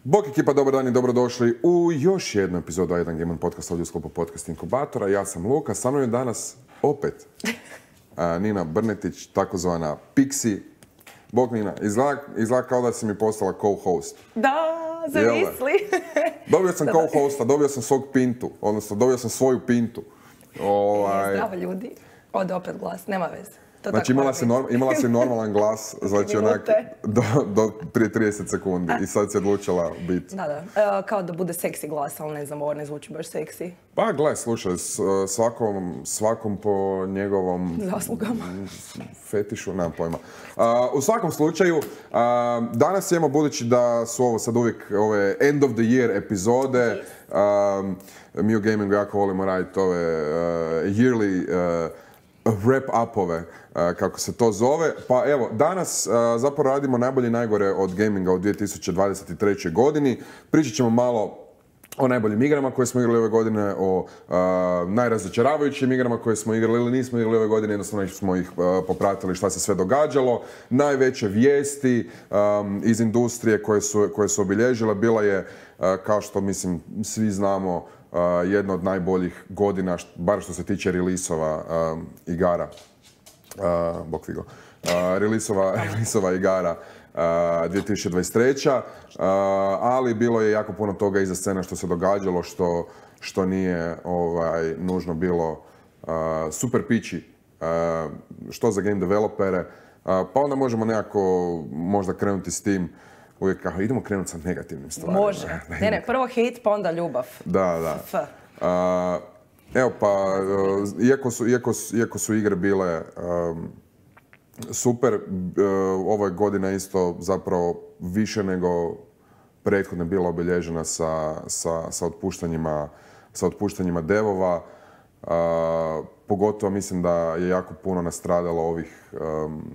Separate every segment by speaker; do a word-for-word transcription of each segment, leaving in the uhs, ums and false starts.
Speaker 1: Bok ekipa, dobar dan i dobrodošli u još jednu epizodu A jedan Gamer podcasta ovdje u sklopu podcast inkubatora. Ja sam Luka, sa mnom je danas opet a, Nina Brnetić, takozvana Pixi. Bok Nina, izgleda, izgleda kao da si mi postala co-host.
Speaker 2: Da, zamisli.
Speaker 1: Dobio sam co-hosta, dobio sam svog pintu, odnosno dobio sam svoju pintu.
Speaker 2: Ovaj... E, zdravo ljudi, ode opet glas, nema veze. To
Speaker 1: znači imala si, norm, imala si normalan glas, znači onak do, do prije trideset sekundi i sad si odlučila biti.
Speaker 2: Da, da, e, kao da bude seksi glas, ali ne znam, ovo ne zvuči baš seksi.
Speaker 1: Pa gle, slušaj, svakom, svakom po njegovom...
Speaker 2: zaslugama.
Speaker 1: Fetišu, nemam pojma. Uh, u svakom slučaju, uh, danas imamo, budući da su ovo sad uvijek ove end of the year epizode, um, mi u gamingu jako volimo raditi ove uh, yearly uh, wrap-upove, kako se to zove. Pa evo, danas zapravo radimo najbolje i najgore od gaminga u dvije tisuće dvadeset trećoj godini. Pričat ćemo malo o najboljim igrama koje smo igrali ove godine, o uh, najrazočaravajućim igrama koje smo igrali ili nismo igrali ove godine, jednostavno smo ih uh, popratili šta se sve događalo. Najveće vijesti um, iz industrije koje su, koje su obilježile bila je, uh, kao što mislim svi znamo, Uh, jedna od najboljih godina, št, bar što se tiče release-ova um, igara. Uh, bok figo. Uh, release-ova, release-ova igara uh, dvije tisuće dvadeset treća. Uh, ali bilo je jako puno toga iza scena što se događalo, što, što nije ovaj, nužno bilo uh, super pići, uh, što za game developere. Uh, pa onda možemo nekako možda krenuti s tim. Uvijek kao, idemo krenuti sa negativnim stvarima.
Speaker 2: Može. Ne, ne, prvo hate, pa onda ljubav.
Speaker 1: Da, da. F. Uh, evo pa, uh, iako, su, iako, su, iako su igre bile um, super, uh, ova godina isto zapravo više nego prethodno bila obilježena sa, sa, sa, otpuštanjima, sa otpuštanjima devova. Uh, pogotovo mislim da je jako puno nastradalo ovih um,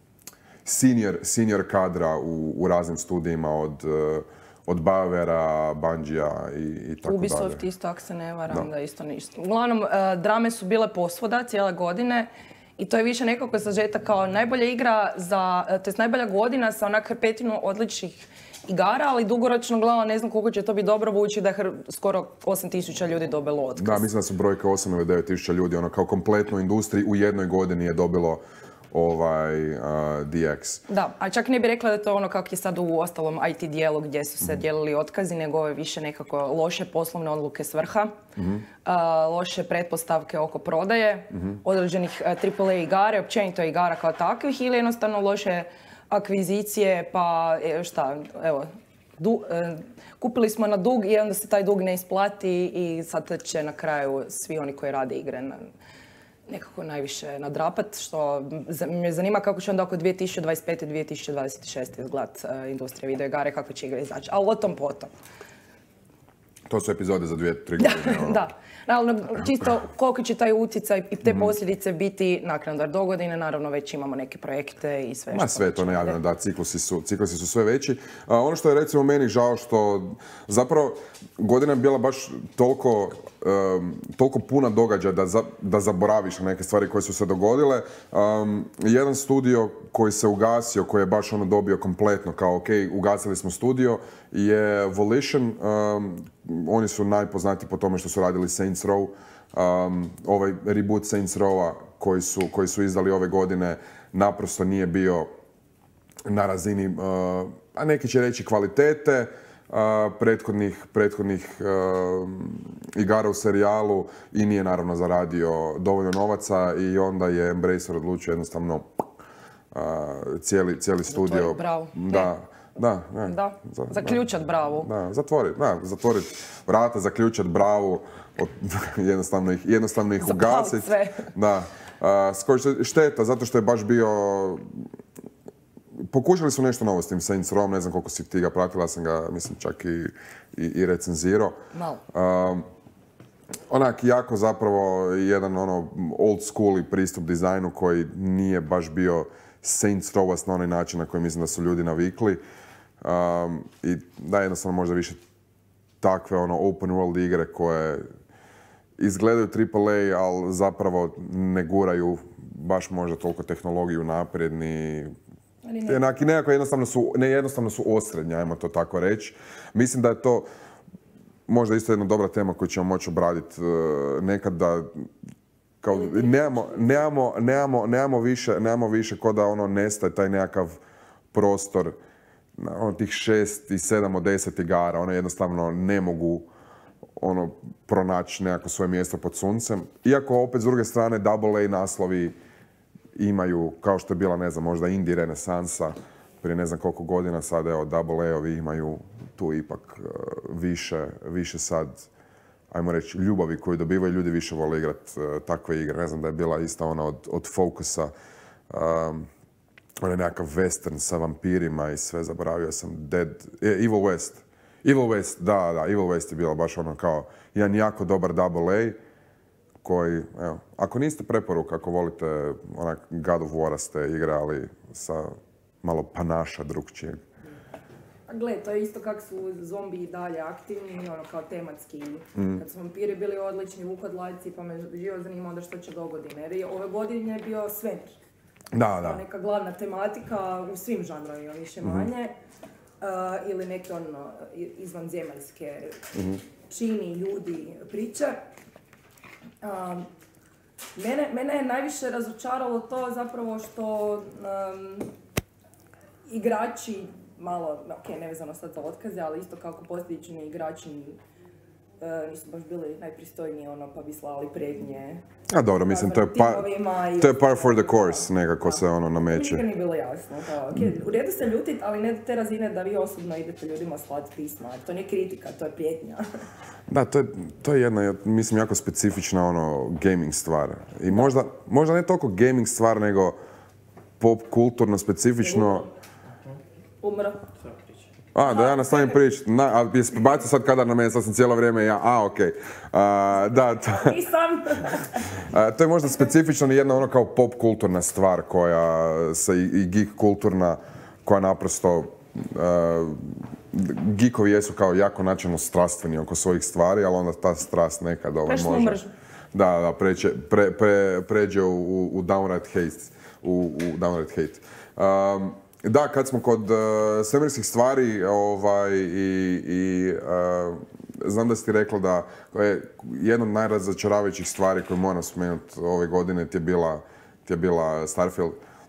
Speaker 1: Senior, senior kadra u, u raznim studijima od, od Bavera, Bungija i, i tako dalje.
Speaker 2: Ubisoft isto, ako se ne varam, da, da isto ništa. Uglavnom, uh, drame su bile posvuda cijele godine i to je više nekako sažetak kao najbolja igra za, to je najbolja godina sa onak hrpetinu odličnih igara, ali dugoročno gledala ne znam koliko će to biti dobro, budući da je skoro osam tisuća ljudi dobilo otkaz.
Speaker 1: Da, mislim da su brojke osam ili devet tisuća ljudi, ono kao kompletno industriji u jednoj godini je dobilo ovaj uh, D X.
Speaker 2: Da, a čak ne bih rekla da je to ono kako je sad u ostalom I T dijelu gdje su se dijelili otkazi, nego ove više nekako loše poslovne odluke s vrha, mm-hmm. uh, loše pretpostavke oko prodaje, mm-hmm. određenih uh, triple A igara, općenito igara kao takvih, ili jednostavno loše akvizicije, pa šta, evo, du, uh, kupili smo na dug i onda se taj dug ne isplati i sad će na kraju svi oni koji rade igre na, nekako najviše nadrapat, što me zanima kako će onda oko dvije tisuće dvadeset pete. dvije tisuće dvadeset šeste izgledat uh, industrija videoigara, kako će igre izaći, ali o tom potom.
Speaker 1: To su epizode za dvije, tri godine. Ono.
Speaker 2: Da, naravno, čisto koliko će taj utjecaj i te posljedice biti nakon do godine, naravno već imamo neke projekte i sve.
Speaker 1: Ma sve je to najavljeno, da, ciklusi su, ciklusi su sve veći. A, ono što je recimo meni žao što zapravo godina je bila baš toliko, um, toliko puna događaja da, za, da zaboraviš na neke stvari koje su se dogodile. Um, jedan studio koji se ugasio, koji je baš ono dobio kompletno kao ok, ugasili smo studio, je Volition. Um, oni su najpoznatiji po tome što su radili Saints Row. Um, ovaj reboot Saints Rowa koji su, koji su izdali ove godine naprosto nije bio na razini, uh, a neki će reći kvalitete, uh, prethodnih, prethodnih uh, igara u serijalu i nije naravno zaradio dovoljno novaca i onda je Embracer odlučio jednostavno uh, cijeli, cijeli studio.
Speaker 2: Bravo.
Speaker 1: Da. Da, ne,
Speaker 2: da. Za, zaključat da, bravu.
Speaker 1: Da, zatvorit, da, zatvorit vrata, zaključat bravu, od, jednostavno ih, jednostavno ih ugasit.
Speaker 2: Sve.
Speaker 1: Da, uh, šteta, zato što je baš bio... Pokušali su nešto novo s tim Saints Row, ne znam koliko si ti ga pratila, sam ga, mislim, čak i, i, i recenzirao.
Speaker 2: Malo.
Speaker 1: Uh, onak, jako zapravo jedan ono old school pristup dizajnu koji nije baš bio Saints Row na onaj način na koji mislim da su ljudi navikli. Um, I da, jednostavno možda više takve ono open world igre koje izgledaju triple A, ali zapravo ne guraju baš možda toliko tehnologiju naprijed, ni Jednak i nekako jednostavno su, ne jednostavno su osrednje, ajmo to tako reći. Mislim da je to možda isto jedna dobra tema koju ćemo moći obraditi uh, nekad da kao, nemamo, nemamo, nemamo, nemamo više, nemamo više ko da ono nestaje taj nekakav prostor ono, tih šest i sedam od deset igara, one jednostavno ne mogu ono, pronaći nekako svoje mjesto pod suncem. Iako opet s druge strane double A naslovi imaju, kao što je bila, ne znam, možda indie renesansa prije ne znam koliko godina, sad evo double A-ovi imaju tu ipak uh, više, više sad, ajmo reći, ljubavi koju dobivaju, ljudi više vole igrati uh, takve igre. Ne znam da je bila ista ona od, od Focusa, um, on je nekakav western sa vampirima i sve, zaboravio sam, Dead, e, Evil West. Evil West, da, da, Evil West je bila baš ono kao jedan jako dobar double A koji, evo, ako niste preporuka, ako volite onak God of War ste igrali sa malo panaša drugčijeg.
Speaker 2: Gle, to je isto kako su zombi i dalje aktivni, ono kao tematski. Mm. Kad su vampiri bili odlični, vukodlajci, pa me živo zanima onda što će do godine. Jer ove godine je bio svemir.
Speaker 1: Da, da.
Speaker 2: Neka glavna tematika u svim žanrovima, više manje. Mm-hmm. Uh, ili neke ono, izvanzemaljske mm-hmm. čini, ljudi, priče. Uh, mene, mene je najviše razočaralo to zapravo što um, igrači malo, ok, nevezano sad za otkaze, ali isto kako posljedični igrači uh, nisu baš bili najpristojniji, ono, pa bi slali prednje.
Speaker 1: A dobro, mislim, to je, par, to je par for the course, nekako se ono nameće.
Speaker 2: Nikad nije bilo jasno. Kao, okay, u redu se ljutit, ali ne do te razine da vi osobno idete ljudima slati pisma. To nije kritika, to je prijetnja. Da,
Speaker 1: to je, to je jedna, mislim, jako specifična ono, gaming stvar. I možda, možda ne toliko gaming stvar, nego pop kulturno specifično.
Speaker 2: Umro.
Speaker 1: A, da ja nastavim pričati. A jesi bacio sad kadar na mene, sad sam cijelo vrijeme ja, a, okej. Okay. Da, to,
Speaker 2: Nisam.
Speaker 1: to je možda specifično jedna ono kao pop kulturna stvar koja se i, i geek kulturna, koja naprosto, uh, geekovi jesu kao jako načelno strastveni oko svojih stvari, ali onda ta strast nekad ovaj, može.
Speaker 2: Mržu.
Speaker 1: Da, da, pređe, pre, pre, pređe u, u downright hate. U, u downright hate. Um, Da, kad smo kod uh, svemirskih stvari ovaj, i, i uh, znam da si ti rekla da je jedna od najrazočaravajućih stvari koju moram spomenuti ove godine ti je bila, ti je bila Starfield.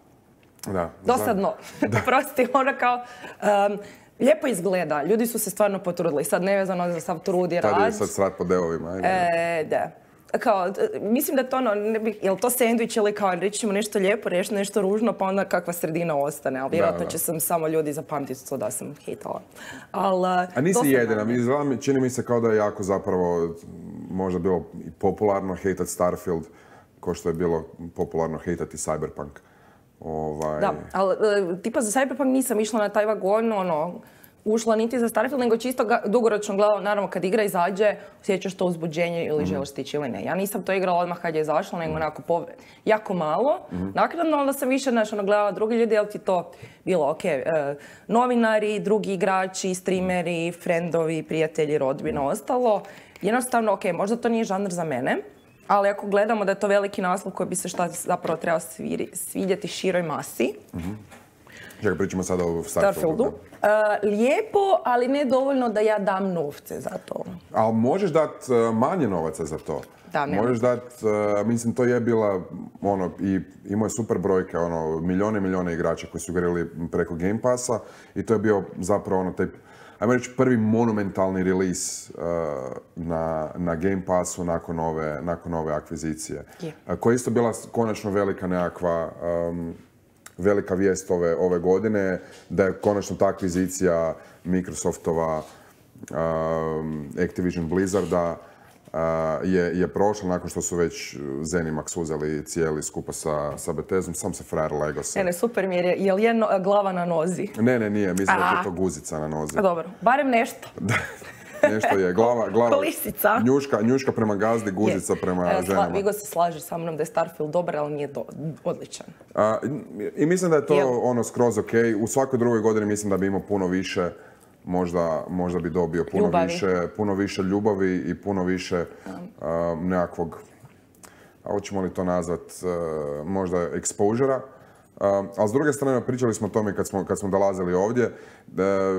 Speaker 1: Da,
Speaker 2: dosadno. Prosti, ono kao... Um, lijepo izgleda, ljudi su se stvarno potrudili, sad nevezano za sav trud i rad.
Speaker 1: Tad je sad srat po devovima, ajde.
Speaker 2: E, da. Kao, mislim da to ono, ne bi, je li to sandvič ili kao reći ćemo nešto lijepo, reći nešto ružno, pa onda kakva sredina ostane, ali vjerojatno će sam samo ljudi zapamtiti to da sam hejtala. Al,
Speaker 1: a nisi jedina, čini mi se kao da je jako zapravo možda bilo i popularno hejtat Starfield, ko što je bilo popularno hejtati Cyberpunk. Ovaj...
Speaker 2: Da, ali tipa za Cyberpunk nisam išla na taj vagon, ono, ušla niti za Starfield, nego čisto ga, dugoročno gledala, naravno kad igra izađe, osjećaš to uzbuđenje ili mm-hmm. želiš stići ili ne. Ja nisam to igrala odmah kad je izašla, nego onako pove, jako malo. Mm-hmm. Nakladno, onda sam više znaš, ono, gledala drugi ljudi, jel ti to bilo ok. E, novinari, drugi igrači, streameri, friendovi, prijatelji, rodbina, mm-hmm. ostalo. Jednostavno, ok, možda to nije žanr za mene, ali ako gledamo da je to veliki naslov koji bi se šta zapravo trebao sviri, svidjeti široj masi,
Speaker 1: mm-hmm. Čekaj, pričamo sada o Starfieldu.
Speaker 2: Starfieldu. Uh, lijepo, ali ne dovoljno da ja dam novce za to.
Speaker 1: Ali možeš dati uh, manje novaca za to.
Speaker 2: Da, ne.
Speaker 1: Možeš dati, uh, mislim, to je bila, ono, i imao je super brojke, ono, milijone i milijone igrača koji su igrali preko Game Passa i to je bio zapravo, ono, taj, ajmo reći, prvi monumentalni release uh, na, na Game Passu nakon ove, nakon ove akvizicije. Yeah. Uh, koja je isto bila konačno velika nekakva... Um, velika vijest ove, ove godine, da je konačno ta akvizicija Microsoftova, um, Activision Blizzarda uh, je, je prošla nakon što su već Zenimax uzeli cijeli skupa sa, sa Bethesdom, sam se frajer lego se.
Speaker 2: Ne, ne, super mi je, je li jedno glava na nozi?
Speaker 1: Ne, ne, nije, mislim da je to guzica na nozi.
Speaker 2: A dobro, barem nešto.
Speaker 1: Nešto je, glava, glava,
Speaker 2: Lisica.
Speaker 1: Njuška, njuška prema gazdi, guzica yes. prema
Speaker 2: e,
Speaker 1: ženama.
Speaker 2: Vigo se slaže sa mnom da je Starfield dobar, ali nije do, odličan.
Speaker 1: A, I mislim da je to Jel? ono skroz ok. U svakoj drugoj godini mislim da bi imao puno više, možda, možda bi dobio puno ljubavi. više, puno više ljubavi i puno više um, nekakvog, a hoćemo li to nazvat, uh, možda exposure-a. Um, ali s druge strane, pričali smo o tome kad smo, kad smo dolazili ovdje, da,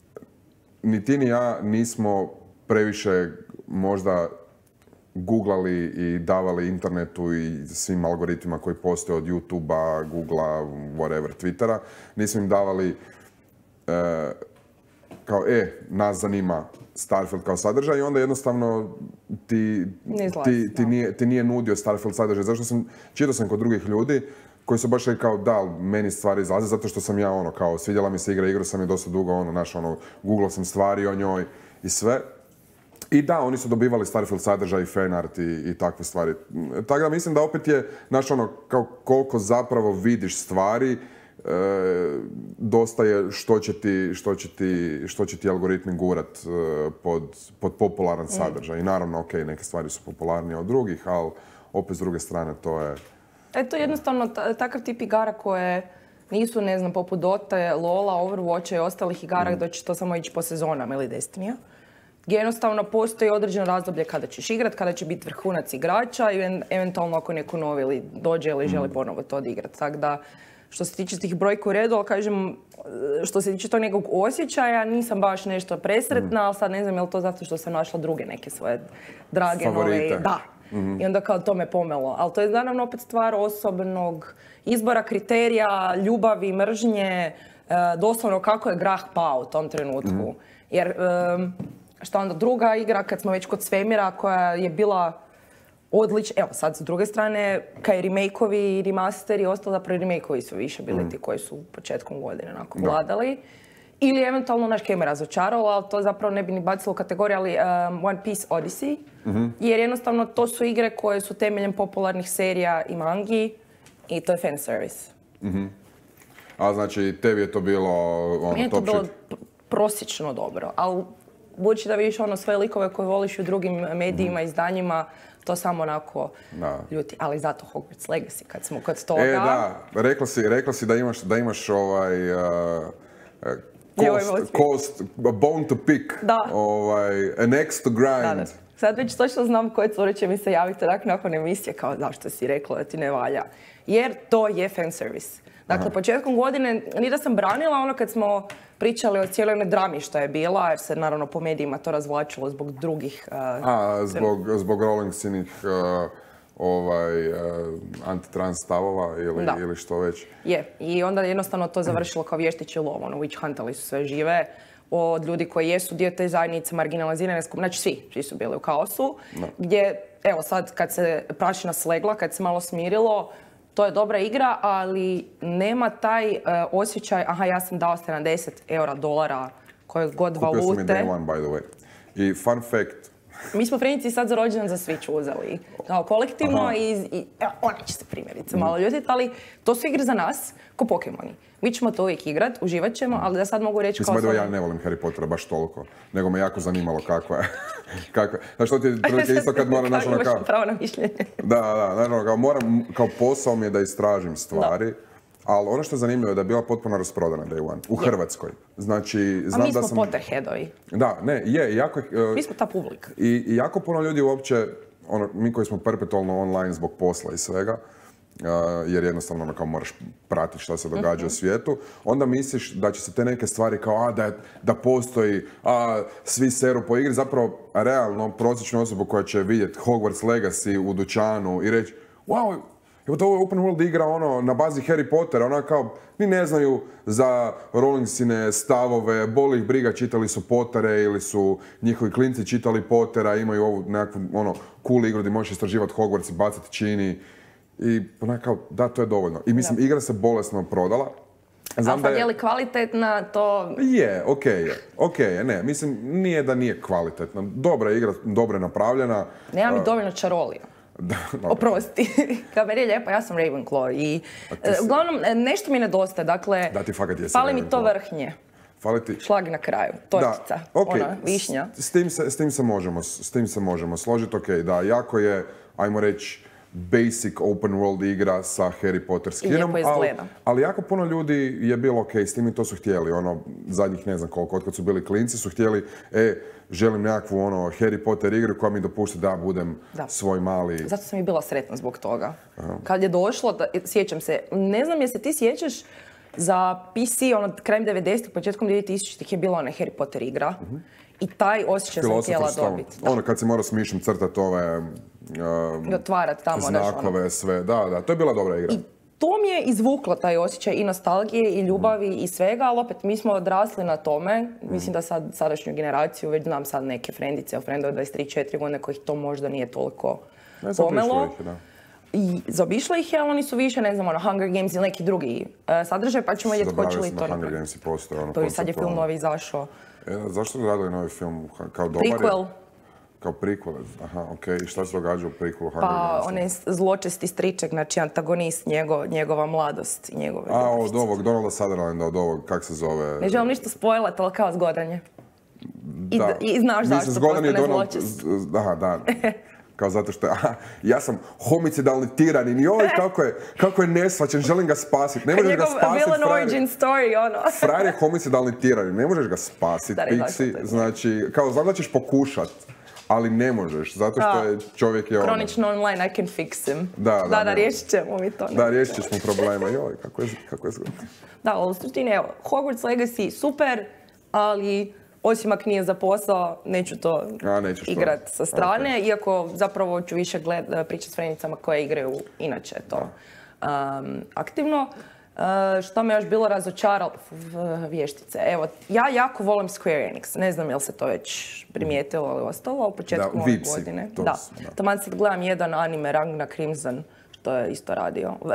Speaker 1: ni ti ni ja nismo previše možda googlali i davali internetu i svim algoritmima koji postoje od YouTubea, Googlea, whatever, Twittera. Nismo im davali e, kao, e, nas zanima Starfield kao sadržaj i onda jednostavno ti, ti, ti, nije, ti nije nudio Starfield sadržaj. Zašto sam, čitao sam kod drugih ljudi koji su baš rekli kao da, meni stvari izlaze zato što sam ja ono, kao, svidjela mi se igra, igrao sam je dosta dugo, ono, naš, ono, googlao sam stvari o njoj i sve. I da, oni su dobivali Starfield sadržaj, fanart i, i takve stvari. Tako da mislim da opet je, znaš ono, kao koliko zapravo vidiš stvari, e, dosta je što će ti, što će ti, što će ti algoritmi gurat e, pod, pod popularan sadržaj. I naravno, ok, neke stvari su popularnije od drugih, ali opet s druge strane to je...
Speaker 2: E, to je jednostavno takav tip igara koje nisu, ne znam, poput Dota, Lola, Overwatcha i ostalih igara, mm. da će to samo ići po sezonama ili Destinija. Gdje jednostavno postoji određeno razdoblje kada ćeš igrat, kada će biti vrhunac igrača i eventualno ako neko novi ili dođe ili želi ponovo to odigrati. Tako da, što se tiče tih brojka u redu, ali kažem, što se tiče tog nekog osjećaja, nisam baš nešto presretna, ali sad ne znam je li to zato što sam našla druge neke svoje drage
Speaker 1: favorite.
Speaker 2: Nove... Da. Mm-hmm. I onda kao to me pomelo. Ali to je naravno opet stvar osobnog izbora, kriterija, ljubavi, mržnje, doslovno kako je grah pao u tom trenutku. Mm-hmm. Jer... Um, Šta onda druga igra, kad smo već kod svemira, koja je bila odlična, evo sad s druge strane, kaj remake-ovi i remasteri i ostalo, zapravo remake-ovi su više bili mm. ti koji su početkom godine onako vladali. Ili eventualno naš kaj me razočaralo, ali to zapravo ne bi ni bacilo u kategoriju, ali um, One Piece Odyssey, mm-hmm. jer jednostavno to su igre koje su temeljem popularnih serija i mangi i to je fan service.
Speaker 1: Mm-hmm. A znači, tebi je to bilo ono,
Speaker 2: Meni je to bilo prosječno dobro, ali budući da vidiš ono sve likove koje voliš u drugim medijima, izdanjima, to samo onako da. Ljuti. Ali zato Hogwarts Legacy, kad smo kod toga...
Speaker 1: E, da, rekla si, rekla si da imaš, da imaš ovaj... Uh, cost, cost, a bone to pick,
Speaker 2: da.
Speaker 1: Ovaj, an axe to grind. Da, da.
Speaker 2: Sad već točno znam koje cure će mi se javiti tak nakon emisije, kao zašto si rekla da ti ne valja. Jer to je fan service. Dakle, Aha. početkom godine, ni da sam branila ono kad smo pričali o cijeloj drami što je bila, jer se naravno po medijima to razvlačilo zbog drugih... Uh,
Speaker 1: A, zbog, zbog Rowlingsinih uh, ovaj, uh, antitrans stavova ili, ili što već.
Speaker 2: Je, i onda jednostavno to završilo kao vještići lov, ono, witch huntali su sve žive od ljudi koji jesu dio te zajednice, marginalizirane skupine, znači svi, svi su bili u kaosu, no. gdje, evo sad kad se prašina slegla, kad se malo smirilo, to je dobra igra, ali nema taj uh, osjećaj, aha, ja sam dao sedamdeset eura, dolara, koje god valute.
Speaker 1: Kupio sam i Day One, by the way. I fun fact.
Speaker 2: Mi smo primjerice sad za rođendan za Switch uzeli. Kao kolektivno aha. i, i evo, ona će se primjerice malo ljutiti, ali to su igre za nas, ko Pokemoni. Mi ćemo to uvijek igrat, uživat ćemo, ali da sad mogu reći kao...
Speaker 1: Mislim da ja ne volim Harry Pottera baš toliko, nego me jako zanimalo kakva je. kakva. Znaš, to ti je prilike isto kad moram...
Speaker 2: Kako imaš kao... pravo na mišljenje.
Speaker 1: Da, da, naravno, kao moram, kao posao mi je da istražim stvari. Da. Ali ono što je zanimljivo je da je bila potpuno rasprodana Day One. U je. Hrvatskoj. Znači, znam
Speaker 2: A mi smo
Speaker 1: da sam...
Speaker 2: Potterheadovi.
Speaker 1: Da, ne, je, jako... Uh,
Speaker 2: mi smo ta publika.
Speaker 1: I, i jako puno ljudi uopće, ono, mi koji smo perpetualno online zbog posla i svega, uh, jer jednostavno ono, kao moraš pratiti šta se događa uh-huh. u svijetu, onda misliš da će se te neke stvari kao, a, da, da postoji, a, svi seru po igri, zapravo, realno, prosječnu osobu koja će vidjeti Hogwarts Legacy u dućanu i reći, wow, evo to je open world igra ono, na bazi Harry Pottera, ona kao, ni ne znaju za Rowlingsine stavove, boli ih briga, čitali su Pottere ili su njihovi klinci čitali Pottera, imaju ovu nekakvu ono, cool igru gdje možeš istraživati Hogwarts i bacati čini. I ona kao, da, to je dovoljno. I mislim, da. igra se bolesno prodala.
Speaker 2: Znam A sad je... je li kvalitetna, to...
Speaker 1: Je, okej okay je. Okej okay je, ne, mislim, nije da nije kvalitetna. Dobra igra, dobro je napravljena.
Speaker 2: Nema mi uh, dovoljno čarolija. Da, no. Oprosti, kad meni je lijepa, ja sam Ravenclaw i si... uglavnom nešto mi nedostaje, dakle,
Speaker 1: da, ti fakat jesi
Speaker 2: fali mi to vrhnje.
Speaker 1: Fali ti...
Speaker 2: Šlag na kraju, tortica,
Speaker 1: okay.
Speaker 2: ona, višnja.
Speaker 1: S, s, tim se, s, tim se možemo, s tim se možemo složiti, ok, da, jako je, ajmo reći, basic open world igra sa Harry Potter skinom,
Speaker 2: lijepo
Speaker 1: ali,
Speaker 2: izgleda.
Speaker 1: ali jako puno ljudi je bilo ok s tim i to su htjeli, ono, zadnjih ne znam koliko, otkad su bili klinci, su htjeli, e, želim nekakvu ono Harry Potter igru koja mi dopušta da budem
Speaker 2: Da.
Speaker 1: svoj mali...
Speaker 2: Zato sam i bila sretna zbog toga. Kad je došlo, da, sjećam se, ne znam je se ti sjećaš, za P C, ono, krajem devedesetih, početkom dvije tisućitih je bila ona Harry Potter igra. I taj osjećaj sam htjela dobiti.
Speaker 1: Ono kad si morao s mišem crtati ove... Um,
Speaker 2: otvarati tamo,
Speaker 1: znakove, ono. Sve, da, da, to je bila dobra igra.
Speaker 2: I to mi je izvuklo taj osjećaj i nostalgije i ljubavi mm. i svega, ali opet mi smo odrasli na tome. Mm. Mislim da sad sadašnju generaciju, već znam sad neke frendice, frendove dvadeset tri četiri godine kojih to možda nije toliko
Speaker 1: ne,
Speaker 2: pomelo.
Speaker 1: Ih, da.
Speaker 2: I zaobišlo ih je, ali oni su više, ne znam, ono, Hunger Games ili neki drugi uh, sadržaj, pa ćemo vidjeti hoće li to...
Speaker 1: Zaboravio sam da Hunger Games i postoje, ono,
Speaker 2: to je sad je film novi izašao.
Speaker 1: E, zašto su radili novi film? Kao dobar
Speaker 2: Prequel.
Speaker 1: Je? Kao prequel, aha, okej. Okay. I šta se događa u prequelu Hunger
Speaker 2: Pa,
Speaker 1: Games?
Speaker 2: on je zločesti striček, znači antagonist, njegov, njegova mladost i njegove...
Speaker 1: A, od ovog, Donalda Sutherlanda, od ovog, kak se zove...
Speaker 2: Ne želim ništa spojlat, ali kao zgodan je. I,
Speaker 1: da.
Speaker 2: I znaš zašto postane
Speaker 1: Donald,
Speaker 2: zločest.
Speaker 1: Aha, da. Kao zato što je, aha, ja sam homicidalni tiranin, joj, kako je, kako je nesvaćen, želim ga spasiti. Ne možeš ga spasiti,
Speaker 2: villain origin story, ono.
Speaker 1: Frajer je homicidalni tiranin, ne možeš ga spasiti, Pixi, znači, kao znam da ćeš pokušat, ali ne možeš, zato što je čovjek je ono...
Speaker 2: Kronično online, I can fix him.
Speaker 1: Da, da,
Speaker 2: da, da riješit ćemo mi to.
Speaker 1: Da, riješit ćemo problema, joj, kako je, kako je...
Speaker 2: Da, ali u suštini, evo, Hogwarts Legacy, super, ali... Osim ako nije za posao, neću to igrat sa strane, okay. Iako zapravo ću više pričati s frendicama koje igraju inače to um, aktivno. Uh, što me još bilo razočaralo? Vještice. Evo, ja jako volim Square Enix. Ne znam jel se to već primijetilo ili ostalo u početku ove godine.
Speaker 1: To,
Speaker 2: da,
Speaker 1: da.
Speaker 2: Taman sad gledam jedan anime Ragnar Crimson, što je isto radio. Um,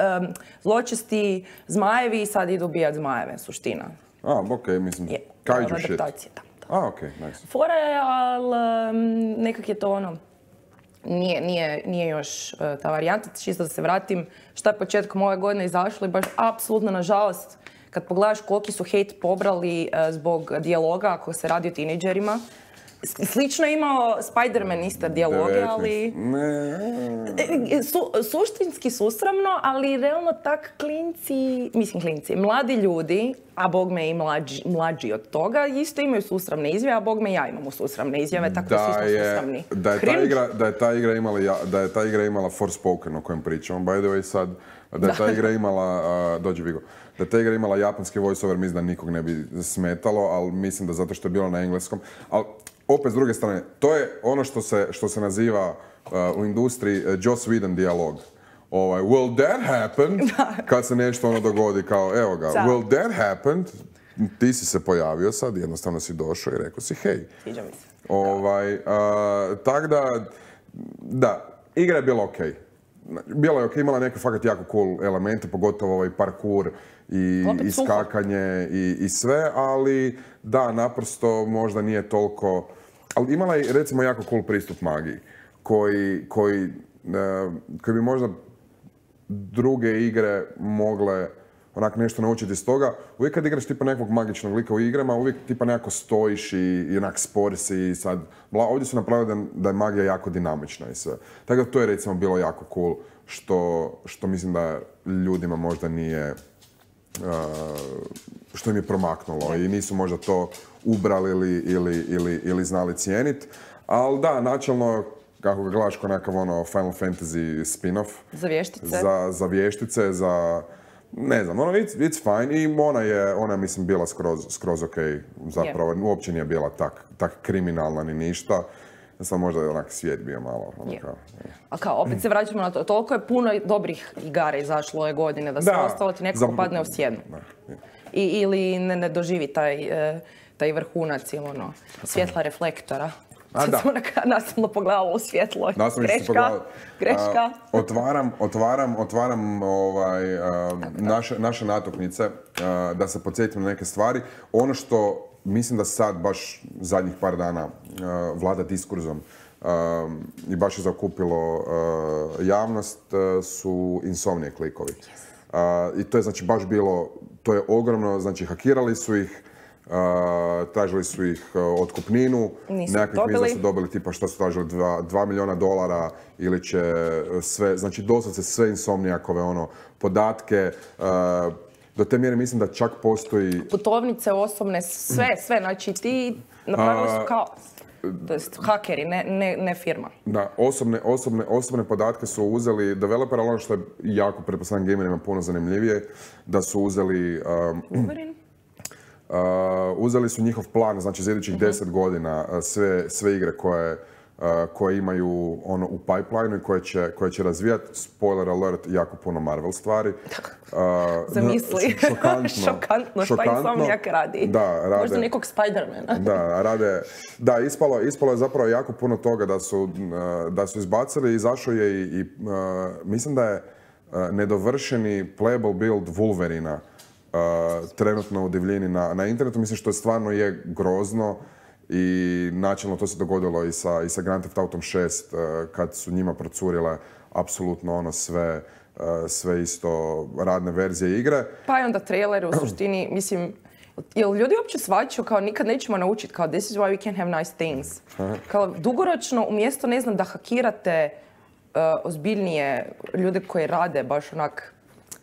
Speaker 2: zločesti zmajevi sad idu ubijat zmajeve, suština.
Speaker 1: A, okej, okay, mislim, je, kaiju shit.
Speaker 2: Da.
Speaker 1: A, okej, okay, nice.
Speaker 2: Fora je, ali um, nekak je to ono, nije, nije, nije još uh, ta varijanta, čisto da se vratim, šta je početkom ove godine izašlo i baš apsolutno, nažalost, kad pogledaš koliki su hejt pobrali uh, zbog dijaloga ako se radi o tinejdžerima. Slično je imao Spider-Man iste dijaloge, ali...
Speaker 1: Ne.
Speaker 2: Su, suštinski susramno, ali realno tak klinci, mislim klinci, mladi ljudi, a bog me i mlađi, mlađi od toga, isto imaju susramne izjave, a bog me ja imam susramne izjave, tako da svi smo
Speaker 1: je,
Speaker 2: susramni.
Speaker 1: Da je, ta igra, da, je ta igra imala, da je ta igra imala Forspoken o kojem pričamo, by the way sad, da je ta igra imala, uh, dođi Vigo, da je ta igra imala japanski voiceover, mislim da nikog ne bi smetalo, ali mislim da zato što je bilo na engleskom. Ali opet s druge strane, to je ono što se, što se naziva uh, u industriji uh, Joss Whedon dijalog. Ovaj, will that happen? Kad se nešto ono dogodi kao, evo ga, will that happen? Ti si se pojavio sad, jednostavno si došao i rekao si hej.
Speaker 2: Sviđa mi se.
Speaker 1: Ovaj, uh, tak da, da, igra je bila okej. Okay. Bila je okej, okay, imala neke fakat jako cool elemente, pogotovo ovaj parkour i, i skakanje i, i sve, ali da, naprosto možda nije toliko... Ali imala je recimo jako cool pristup magiji, koji, koji, uh, koji bi možda druge igre mogle onak nešto naučiti iz toga. Uvijek kad igraš tipa nekog magičnog lika u igrama, uvijek tipa nekako stojiš i, i onak spor si i sad... Bla, ovdje su napravili da, da je magija jako dinamična i sve. Tako da to je recimo bilo jako cool, što, što mislim da ljudima možda nije... Uh, što im je promaknulo i nisu možda to ubrali ili, ili, ili, ili znali cijeniti. Ali da, načelno, kako ga gledaš kao nekakav ono Final Fantasy spin-off.
Speaker 2: Za vještice.
Speaker 1: Za, za vještice, za... Ne znam, ono, it's, it's fine i ona je, ona mislim, bila skroz, skroz ok, zapravo, yeah. Uopće nije bila tak, tak kriminalna ni ništa. Sam možda je onak svijet bio malo. Ono,
Speaker 2: yeah.
Speaker 1: kao,
Speaker 2: A kao, opet se vraćamo na to, toliko je puno dobrih igara izašlo ove godine, da se ostalo ti nekako za... padne u sjednu. I, ili ne, ne doživi taj, taj vrhunac ili ono, svjetla reflektora.
Speaker 1: A, da.
Speaker 2: Sam nastavno pogledala u svjetlo.
Speaker 1: Greška.
Speaker 2: Greška.
Speaker 1: Uh, otvaram, otvaram, otvaram ovaj, uh, naše, naše natuknice uh, da se podsjetim na neke stvari. Ono što mislim da sad baš zadnjih par dana uh, vlada diskurzom uh, i baš je zakupilo uh, javnost uh, su Insomniac likovi. Uh, I to je znači baš bilo, to je ogromno, znači hakirali su ih, Uh, tražili su ih uh, otkupninu, nekakvih mislim da su dobili tipa šta su tražili, dva, dva milijuna dolara ili će sve, znači doslovce sve Insomniakove ono, podatke, uh, do te mjere mislim da čak postoji...
Speaker 2: Putovnice osobne, sve, sve, znači ti napravili su kao, to jest hakeri, ne, ne, ne firma.
Speaker 1: Da, osobne, osobne, osobne podatke su uzeli developer, ali ono što je jako, pretpostavljam gamerima puno zanimljivije, da su uzeli... Um, Uh, uzeli su njihov plan, znači za idućih deset uh-huh. godina uh, sve, sve igre koje, uh, koje imaju ono u pipelineu i koje će, koje će razvijati. Spoiler alert, jako puno Marvel stvari.
Speaker 2: Uh, Zamisli.
Speaker 1: Šokantno.
Speaker 2: Šokantno, šta Insomniac radi.
Speaker 1: Da, rade.
Speaker 2: Možda nekog Spidermana.
Speaker 1: Da, rade. Da, ispalo, ispalo je zapravo jako puno toga da su, uh, da su izbacili. Izašao je i, i uh, mislim da je uh, nedovršeni playable build Wolverina Uh, trenutno u divljini na, na internetu. Mislim što stvarno je grozno i načelno to se dogodilo i sa, i sa Grand Theft Autom šest uh, kad su njima procurile apsolutno ono sve, uh, sve isto radne verzije igre.
Speaker 2: Pa i onda trailer u suštini, mislim, jel ljudi uopće shvaćaju kao nikad nećemo naučiti kao this is why we can't have nice things. Kao dugoročno umjesto ne znam da hakirate uh, ozbiljnije ljude koji rade baš onak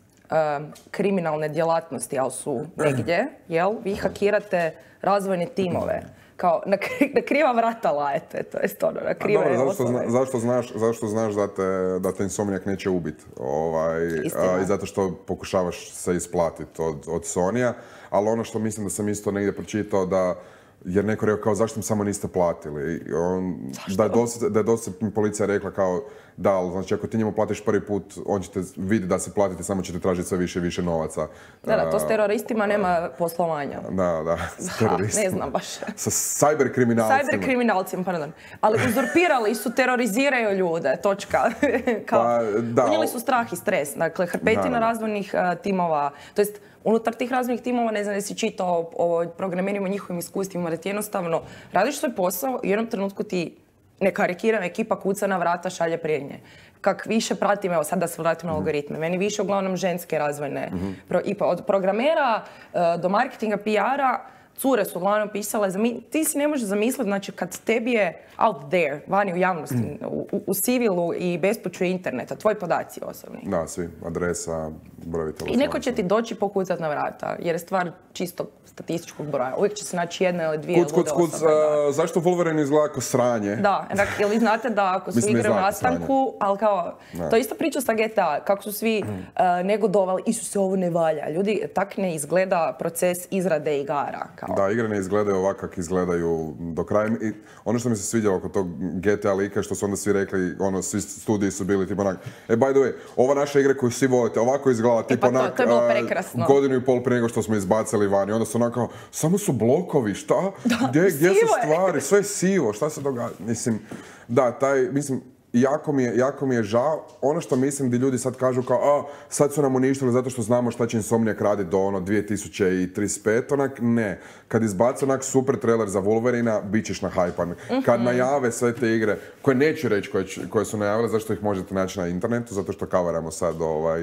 Speaker 2: Uh, kriminalne djelatnosti, ali su negdje, jel? Vi hakirate razvojne timove. Kao na, kri, na kriva vrata lajete, to jest ono, na krive
Speaker 1: dobro, zašto, zna, zašto znaš, zašto znaš da te, da te Insomniac neće ubiti? Ovaj, a, I zato što pokušavaš se isplatiti od, od Sonija, ali ono što mislim da sam isto negdje pročitao da jer neko rekao kao zašto im samo niste platili. On, da je dosta, da je dosta policija rekla kao da, ali znači ako ti njemu platiš prvi put, on će te vidjeti da se platiti, samo će te tražiti sve više i više novaca.
Speaker 2: Da, da, to s teroristima nema poslovanja.
Speaker 1: Da, da, s teroristima.
Speaker 2: Ne znam baš.
Speaker 1: Sa cyber kriminalcima.
Speaker 2: Cyber kriminalcima, pardon. Ali uzurpirali su, teroriziraju ljude, točka. Kao, pa, da, unijeli su strah i stres. Dakle, hrpetina razvojnih uh, timova, to jest unutar tih razvojnih timova, ne znam da si čitao o programerima, njihovim iskustvima, da ti jednostavno radiš svoj posao i u jednom trenutku ti, ne karikiram, ekipa kuca na vrata, šalje prijetnje. Kak više pratim, evo sad da se vratim na algoritme, meni više uglavnom ženske razvojne, mm-hmm. pro, i od programera uh, do marketinga, P R-a, cure su uglavnom pisale, zami, ti si ne možeš zamisliti, znači kad tebi je out there, vani u javnosti, mm. u, u civilu i bespuću interneta, tvoji podaci osobni.
Speaker 1: Da, svi, adresa, brojevi telefona.
Speaker 2: I neko će ti doći pokucati na vrata, jer je stvar čisto statističkog broja. Uvijek će se naći jedna ili dvije
Speaker 1: kuc, kuc, kuc, osobe. Uh, zašto Wolverine izgleda kao sranje?
Speaker 2: Da, jer vi znate da ako su igre u nastanku, ali kao, da. To je isto priča sa G T A, kako su svi mm. uh, negodovali, Isuse, ovo ne valja. Ljudi, tak ne izgleda proces izrade igara. Kao.
Speaker 1: Da, igre ne izgledaju ovako kako izgledaju do kraja. I ono što mi se sviđalo oko tog G T A lika, što su onda svi rekli, ono, svi studiji su bili tipa onak, e, by the way, ova naša igra koju svi volite, ovako izgleda, tipa
Speaker 2: e, pa
Speaker 1: onak,
Speaker 2: to, to uh,
Speaker 1: godinu i pol prije nego što smo izbacili van. I onda su onako, samo su blokovi, šta?
Speaker 2: Da,
Speaker 1: gdje, gdje su stvari? Sve je sivo, šta se događa? Mislim, da, taj, mislim, Jako mi, je, jako mi je žao. Ono što mislim da ljudi sad kažu kao a, sad su nam uništili zato što znamo šta će Insomniac raditi do ono dvije tisuće trideset pete. Onak, ne. Kad izbace onak super trailer za Wolverina, bit ćeš nahajpan. Mm-hmm. Kad najave sve te igre, koje neću reći koje, koje su najavile, zašto ih možete naći na internetu, zato što kavaramo sad ovaj...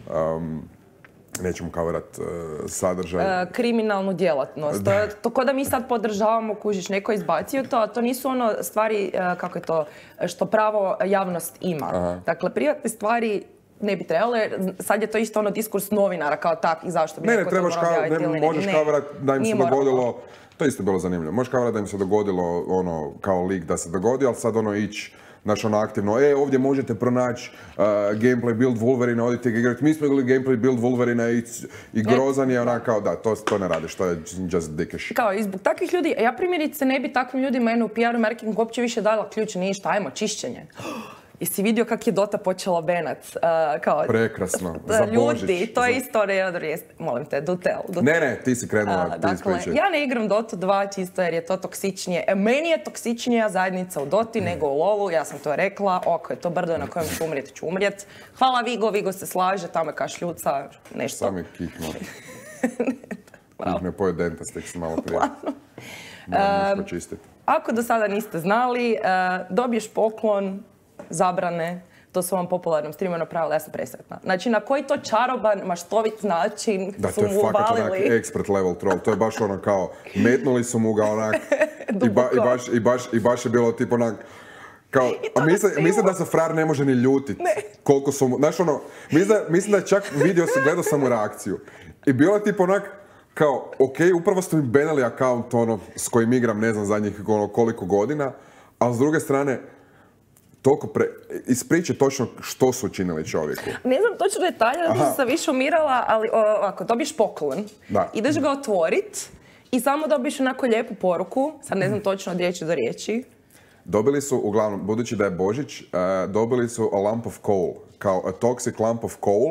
Speaker 1: Um, nećemo kaverat uh, sadržaj.
Speaker 2: E, kriminalnu djelatnost. To, to ko da mi sad podržavamo, kužiš, neko izbacio to, a to nisu ono stvari, uh, kako je to, što pravo javnost ima. Aha. Dakle, privatne stvari ne bi trebale, sad je to isto ono diskurs novinara kao tak i zašto bi
Speaker 1: ne,
Speaker 2: neko
Speaker 1: ne,
Speaker 2: to morao objaviti ili ne.
Speaker 1: Možeš
Speaker 2: ne,
Speaker 1: kaverat da im se
Speaker 2: moralo.
Speaker 1: dogodilo, to je isto bilo zanimljivo, možeš kaverat da im se dogodilo ono kao lik da se dogodi, ali sad ono ići znaš, ono aktivno, e, ovdje možete pronaći uh, gameplay build Wolverina, odite ga igrati. Mi smo igrali gameplay build Wolverina i, i grozan je onak kao, da, to, to ne radiš, to je just dickish.
Speaker 2: Kao, i zbog takvih ljudi, ja primjerice ne bi takvim ljudima jednu u P R-u marketingu uopće više dala ključ, ništa, ajmo, čišćenje. Jesi vidio kak je Dota počela benat? Uh, kao,
Speaker 1: Prekrasno, za Božić. Ljudi,
Speaker 2: to je
Speaker 1: za...
Speaker 2: isto jest, molim te, do tell, do tell.
Speaker 1: Ne, ne, ti si krenula, uh, ti
Speaker 2: dakle,
Speaker 1: ispričaj.
Speaker 2: Ja ne igram Dota dva čisto jer je to toksičnije. E, meni je toksičnija zajednica u Doti mm. nego u LoLu, ja sam to rekla. Oko je to brdo na kojem ću umrijeti, ću umrijeti. Hvala Vigo, Vigo se slaže, tamo je kašljuca, nešto.
Speaker 1: Sam je kiknuo. Kikne poje dentast, tek si malo prije. Moram počistiti.
Speaker 2: Ako do sada niste znali, uh, dobiješ poklon, zabrane. to svom popularnom streamu napravila, ja sam presretna. Znači, na koji to čaroban, maštovit način
Speaker 1: da,
Speaker 2: su mu uvalili. Da, to je fakat
Speaker 1: onak expert level troll. To je baš ono kao, metnuli su mu ga onak i, ba, i, baš, i, baš, i baš je bilo tipo onak, kao, a mislim, mislim da se frar ne može ni ljutit. Ne. Koliko su mu, znaš ono, mislim da, mislim da je čak vidio se, gledao sam u reakciju. I bilo je tipo onak, kao, ok, upravo ste mi banali account ono, s kojim igram ne znam zadnjih ono, koliko godina, ali s druge strane, toliko pre... Ispriči točno što su učinili čovjeku.
Speaker 2: Ne znam točno detalje, da bi se više umirala, ali ako dobiješ poklon, da. Ideš ga otvorit i samo dobiješ onako lijepu poruku, sad ne znam točno od riječi do riječi.
Speaker 1: Dobili su, uglavnom, budući da je Božić, uh, dobili su a lump of coal, kao a toxic lump of coal,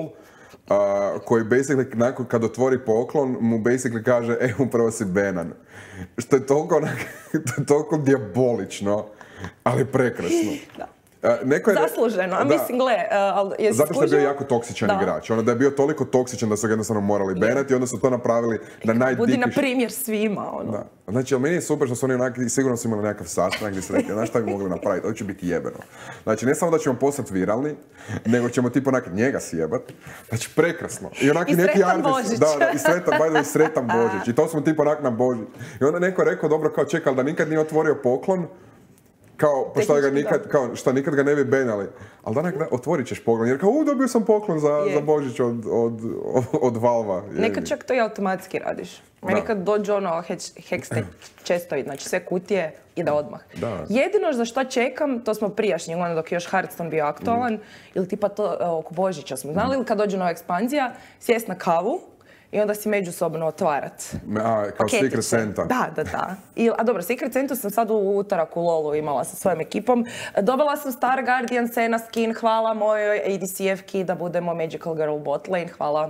Speaker 1: uh, koji basically, nakon kad otvori poklon, mu basically kaže, e, upravo si banan. Što je toliko, onak, to je toliko dijabolično, ali prekrasno. Da. Uh, neko je,
Speaker 2: zasluženo, a mislim, gle, uh, ali jesi
Speaker 1: zato što je bio jako toksičan da. igrač. Ono da je bio toliko toksičan da su ga jednostavno morali banati i onda su to napravili na najdikiš...
Speaker 2: Budi na primjer svima, ono.
Speaker 1: Da. Znači, ali meni je super što su oni onak, sigurno su imali nekakav sastanak gdje su rekli, znaš šta bi mogli napraviti, ovo će biti jebeno. Znači, ne samo da ćemo postati viralni, nego ćemo tipo onak njega sjebat. Znači, prekrasno. I onak
Speaker 2: I
Speaker 1: neki
Speaker 2: sretan Božić.
Speaker 1: Da, da, i sretan, by the way, sretan Božić. I to smo tipo onak na Božić. I onda neko rekao, dobro, kao čekaj, ali da nikad nije otvorio poklon, kao, pa šta ga nikad, kao, šta nikad ga ne bi benali. Ali danak otvorit ćeš poklon, jer kao, u, dobio sam poklon za, za Božić od, od, od, od Valva.
Speaker 2: Nekad čak to i automatski radiš. Meni kad dođe ono hekste čestovi, znači sve kutije, ide odmah. Da. Jedino za što čekam, to smo prijašnji, ono dok je još Hearthstone bio aktualan, mm. ili tipa to oko Božića smo znali, ili kad dođe nova ekspanzija, sjest na kavu, i onda si međusobno otvarat.
Speaker 1: A, kao paketiće. Secret Santa.
Speaker 2: Da, da, da. I, a dobro, Secret Santa sam sad u utorak u lolu imala sa svojom ekipom. Dobila sam Star Guardian Sena skin, hvala mojoj A D C F-ki da budemo Magical Girl bot lane, hvala.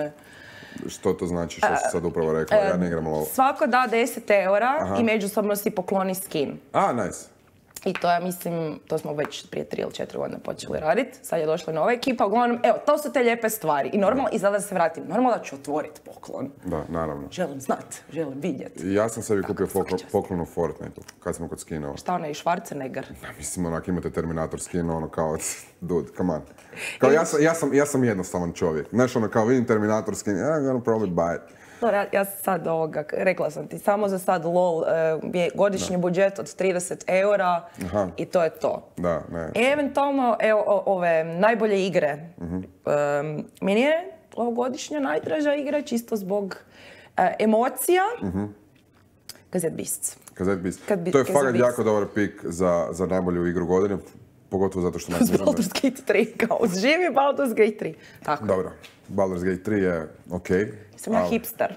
Speaker 1: Što to znači, što si sad upravo rekla, ja ne igram lol.
Speaker 2: Svako da deset eura Aha. i međusobno si pokloni skin.
Speaker 1: A, nice.
Speaker 2: I to ja mislim, to smo već prije tri ili četiri godine počeli raditi. Sad je došla nova ekipa, uglavnom, evo, to su te lijepe stvari. I normalno, i sada da se vratim, normalno da ću otvoriti poklon.
Speaker 1: Da, naravno.
Speaker 2: Želim znat, želim vidjeti.
Speaker 1: Ja sam sebi kupio poklon u Fortniteu, kad smo kod skinova.
Speaker 2: Šta ona je, i Schwarzenegger?
Speaker 1: Da, mislim, onak imate Terminator skin, ono kao, dude, come on. Kao, ja sam, ja sam, ja sam jednostavan čovjek. Znaš, ono kao, vidim Terminator skin, I'm gonna probably buy it.
Speaker 2: Ja, ja sad ovoga, rekla sam ti, samo za sad LOL je godišnji da. budžet od trideset eura Aha. i to je to.
Speaker 1: Da, ne.
Speaker 2: I eventualno, evo, ove najbolje igre. Uh-huh. Um, meni je ovogodišnja najdraža igra čisto zbog uh, emocija. Uh-huh. Gazette Beasts.
Speaker 1: Gazette Beasts. To je fakat jako dobar pik za, za najbolju igru godine. Pogotovo zato što...
Speaker 2: Uz Baldur's Gate tri, kao uz živi Baldur's Gate tri. Tako.
Speaker 1: Dobro, Baldur's Gate tri je okej. Okay,
Speaker 2: sam ja hipster.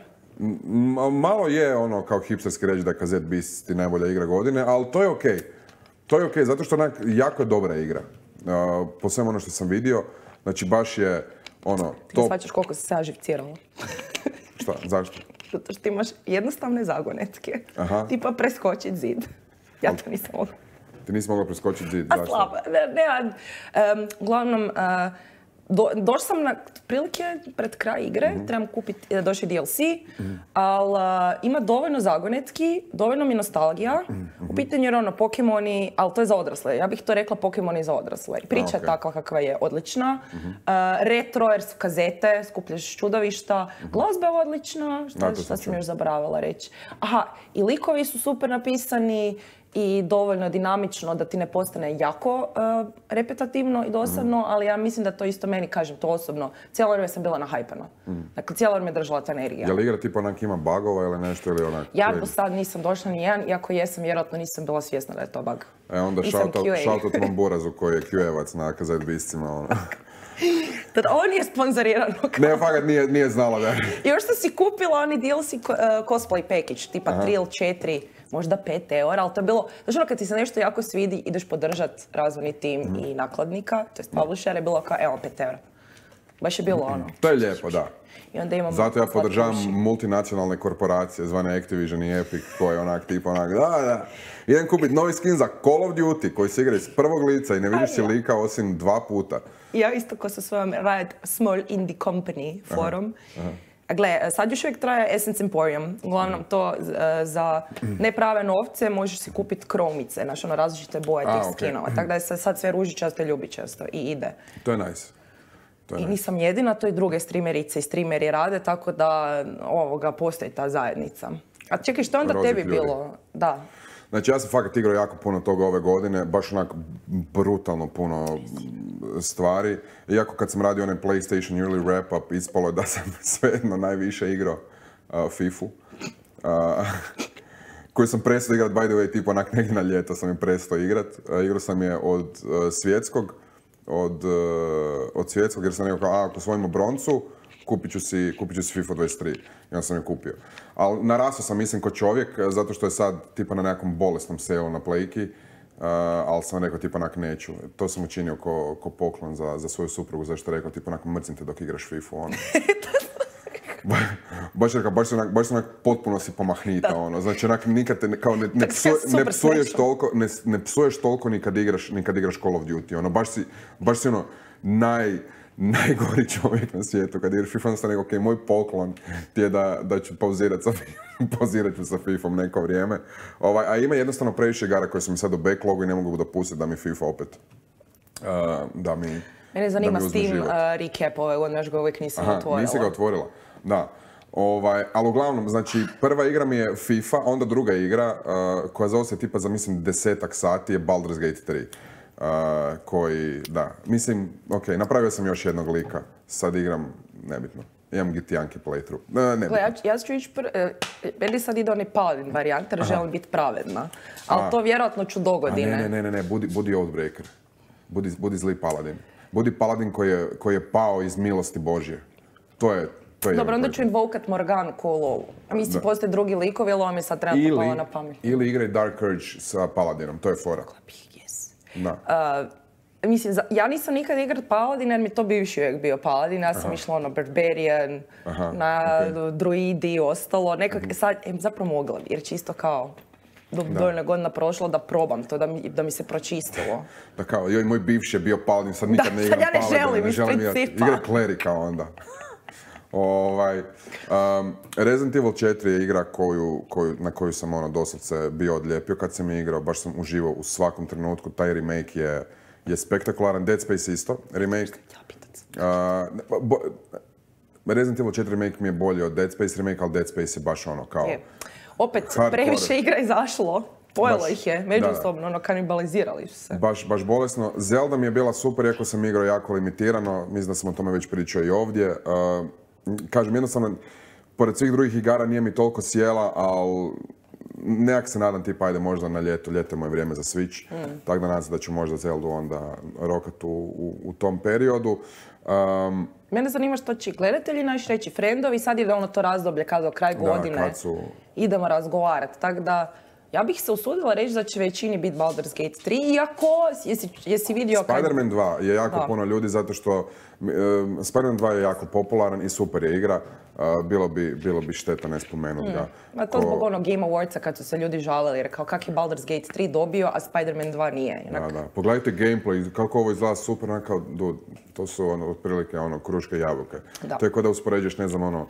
Speaker 1: Malo je ono kao hipsterski reći da je Gazette Beasts ti najbolja igra godine, ali to je okej. Okay. To je okej, okay, zato što onak jako je dobra igra. Uh, po svemu ono što sam vidio, znači baš je ono...
Speaker 2: Ti ne shvaćaš koliko se ja živcirala.
Speaker 1: Šta, zašto?
Speaker 2: Zato što imaš jednostavne zagonetke. Aha. Tipa preskočit zid. Ja to nisam mogla.
Speaker 1: Ti nisi mogla preskočiti zid,
Speaker 2: zašto? A slaba, ne, ne, um, uglavnom, uh, do, došla sam na prilike pred kraj igre, mm-hmm. trebam kupiti, došli D L C, mm-hmm. ali uh, ima dovoljno zagonetki, dovoljno mi nostalgija, mm-hmm. u pitanju je ono Pokemoni, ali to je za odrasle, ja bih to rekla Pokemoni za odrasle. Priča okay. je takva kakva je odlična, mm-hmm. uh, retro jer su kazete, skupljaš čudovišta, mm-hmm. glazba je odlična, šta, no, šta sam još zaboravila reći. Aha, i likovi su super napisani, i dovoljno dinamično da ti ne postane jako uh, repetativno i dosadno, mm. ali ja mislim da to isto meni, kažem to osobno, cijelo vrijeme sam bila nahajpana. Mm. Dakle, cijelo vrijeme držala ta energija.
Speaker 1: Je li igra tipa onak ima bugova ili nešto ili onak?
Speaker 2: Ja do sad nisam došla ni jedan, iako jesam, vjerojatno nisam bila svjesna da je to bug.
Speaker 1: E onda shout-out mom Burazu koji je Q A-vac na Gazette Beastsima. Ono.
Speaker 2: On je sponzorirano.
Speaker 1: Ne, fakat nije, nije znala da je.
Speaker 2: Još što si kupila oni D L C uh, cosplay package, tipa Aha. tri ili četiri, možda pet eura, ali to je bilo... Znači ono kad ti se nešto jako svidi, ideš podržat razvojni tim mm. i nakladnika, to jest publisher, je bilo kao, evo, pet eura. Baš je bilo ono.
Speaker 1: To je lijepo, da.
Speaker 2: I onda imamo
Speaker 1: Zato ja podržavam multinacionalne korporacije, zvane Activision i Epic, koje onak tipa onak, da, da. Idem kupit novi skin za Call of Duty, koji se igra iz prvog lica i ne vidiš si lika osim dva puta.
Speaker 2: Ja isto ko sa svojom Riot Small Indie Company forum. Aha. Aha. A gle, sad još uvijek traje Essence Emporium. Uglavnom to e, za neprave novce možeš si kupiti kromice, znaš, ono različite boje tih
Speaker 1: A, ok.
Speaker 2: skinova. Tako da je sad sad sve ružičasto i ljubičasto i ide.
Speaker 1: To je nice. To je
Speaker 2: I
Speaker 1: nice.
Speaker 2: nisam jedina, to i druge streamerice i streameri rade, tako da ovoga postoji ta zajednica. A čekaj, što je onda
Speaker 1: Rozih
Speaker 2: tebi
Speaker 1: ljudi.
Speaker 2: bilo? Da.
Speaker 1: Znači ja sam fakat igrao jako puno toga ove godine, baš onako brutalno puno stvari. Iako kad sam radio onaj PlayStation Yearly Wrap-Up, ispalo je da sam svejedno najviše igrao uh, FIFA. Uh, koju sam prestao igrat, by the way, tipa onak negdje na ljeto sam je prestao igrat. Uh, igrao sam je od uh, svjetskog, od, uh, od svjetskog jer sam rekao, a ako osvojimo broncu, kupit ću si, kupit ću si FIFA dvadeset tri. I onda sam je kupio. Ali narastao sam, mislim, ko čovjek, zato što je sad tipa na nekom bolesnom selu na Playki, uh, ali sam rekao tipa onak neću. To sam učinio ko, ko poklon za, za svoju suprugu, zašto je rekao tipa onak mrcim te dok igraš FIFA, ono. Ba, baš, rekao, baš, onak, baš onak potpuno si pomahnita, ono. Znači onak nikad te, ne- kao ne, ne, psuje, ne psuješ toliko, ne, ne psuješ toliko ni kad igraš, ni kad igraš Call of Duty, ono. Baš si, baš si ono naj, najgori čovjek na svijetu. Kad igraš FIFA, onda sam rekao, ok, moj poklon ti je da, da ću pauzirat sa, pauzirat ću sa FIFom neko vrijeme. Ovaj, a ima jednostavno previše igara koje su mi sad u backlogu i ne mogu dopustiti da mi FIFA opet, uh, da mi
Speaker 2: Mene zanima
Speaker 1: da mi uzme
Speaker 2: Steam uh,
Speaker 1: život.
Speaker 2: recap ove godine, još ga uvijek nisam
Speaker 1: Aha,
Speaker 2: otvorila.
Speaker 1: nisi ga otvorila. Da. Ovaj, ali uglavnom, znači, prva igra mi je FIFA, onda druga igra, uh, koja zove se tipa za, mislim, desetak sati je Baldur's Gate tri. Uh, koji, da, mislim, ok, napravio sam još jednog lika, sad igram, nebitno, imam gitijanki playthrough, uh, nebitno.
Speaker 2: Gle, ja, ću- ja ću ići pr... e, meni sad ide onaj paladin varijant, jer želim biti pravedna. Ali
Speaker 1: A.
Speaker 2: to vjerojatno ću
Speaker 1: A
Speaker 2: dogodine.
Speaker 1: ne, ne, ne, ne, ne, budi, budi Oathbreaker, budi, budi zli paladin, budi paladin koji je, koji je pao iz milosti Božje, to je, to je
Speaker 2: Dobro, onda
Speaker 1: jedan
Speaker 2: ću invokat Morganu ko u lovu. A mislim,
Speaker 1: Da.
Speaker 2: postoje drugi likovi, ali ovo mi je sad trenutno
Speaker 1: ili,
Speaker 2: palo na pamet.
Speaker 1: ili igraj Dark Urge sa paladinom, to je fora.
Speaker 2: Yes.
Speaker 1: Da.
Speaker 2: Uh, mislim, za- ja nisam nikad igrat paladin jer mi to bivši uvijek bio paladin. Ja sam išla ono barbarian,
Speaker 1: Aha,
Speaker 2: na
Speaker 1: okej.
Speaker 2: druidi i ostalo. Nekak, sad, em, zapravo mogla bi, jer čisto kao do, dovoljno je godina prošlo da probam to, da mi, da mi se pročistilo.
Speaker 1: Da kao, joj, moj bivši je bio paladin, sad nikad
Speaker 2: Da,
Speaker 1: ne
Speaker 2: sad
Speaker 1: igram
Speaker 2: ja ne
Speaker 1: paladina,
Speaker 2: želim iz
Speaker 1: igrat.
Speaker 2: principa.
Speaker 1: Igra klerika onda. ovaj, um, Resident Evil četiri je igra koju, koju, na koju sam ono doslovce bio odlijepio kad sam je igrao, baš sam uživao u svakom trenutku, taj remake je, je spektakularan, Dead Space isto, remake.
Speaker 2: Ja pitat se.
Speaker 1: Uh, bo, Resident Evil četiri remake mi je bolji od Dead Space remake, ali Dead Space je baš ono kao...
Speaker 2: Je. Opet,
Speaker 1: Hardcore.
Speaker 2: previše igra izašlo. Pojelo
Speaker 1: Baš,
Speaker 2: ih je,
Speaker 1: da,
Speaker 2: međusobno, ono, kanibalizirali su se.
Speaker 1: Baš, baš bolesno. Zelda mi je bila super, iako sam igrao jako limitirano. Mislim da sam o tome već pričao i ovdje. Uh, kažem, jednostavno, pored svih drugih igara nije mi toliko sjela, ali nekak se nadam tipa, ajde možda na ljeto, ljeto je moje vrijeme za Switch.
Speaker 2: Mm.
Speaker 1: Tako da nadam se da ću možda Zeldu onda rokat u, u, u tom periodu. Um,
Speaker 2: Mene zanima što će gledatelji naši reći, friendovi, sad je ono to razdoblje kada do kraj
Speaker 1: Da,
Speaker 2: godine
Speaker 1: kad su-
Speaker 2: idemo razgovarati. Tako da, ja bih se usudila reći da će većini biti Baldur's Gate tri, iako jesi, jesi vidio kad...
Speaker 1: Spider-Man dva je jako
Speaker 2: Da.
Speaker 1: puno ljudi zato što um, Spider-Man dva je jako popularan i super je igra. Uh, bilo, bi, bilo bi šteta ne spomenuti ga.
Speaker 2: Ma to
Speaker 1: Ko-
Speaker 2: zbog onog Game Awardsa kad su se ljudi žalili, jer kao kak je Baldur's Gate tri dobio, a Spider-Man dva nije. Onak,
Speaker 1: Da, da. Pogledajte gameplay, kako ovo izgleda super, ono kao, dude, to su ono, otprilike ono, kruške i jabuke.
Speaker 2: Da.
Speaker 1: To je kao da uspoređuješ, ne znam, ono,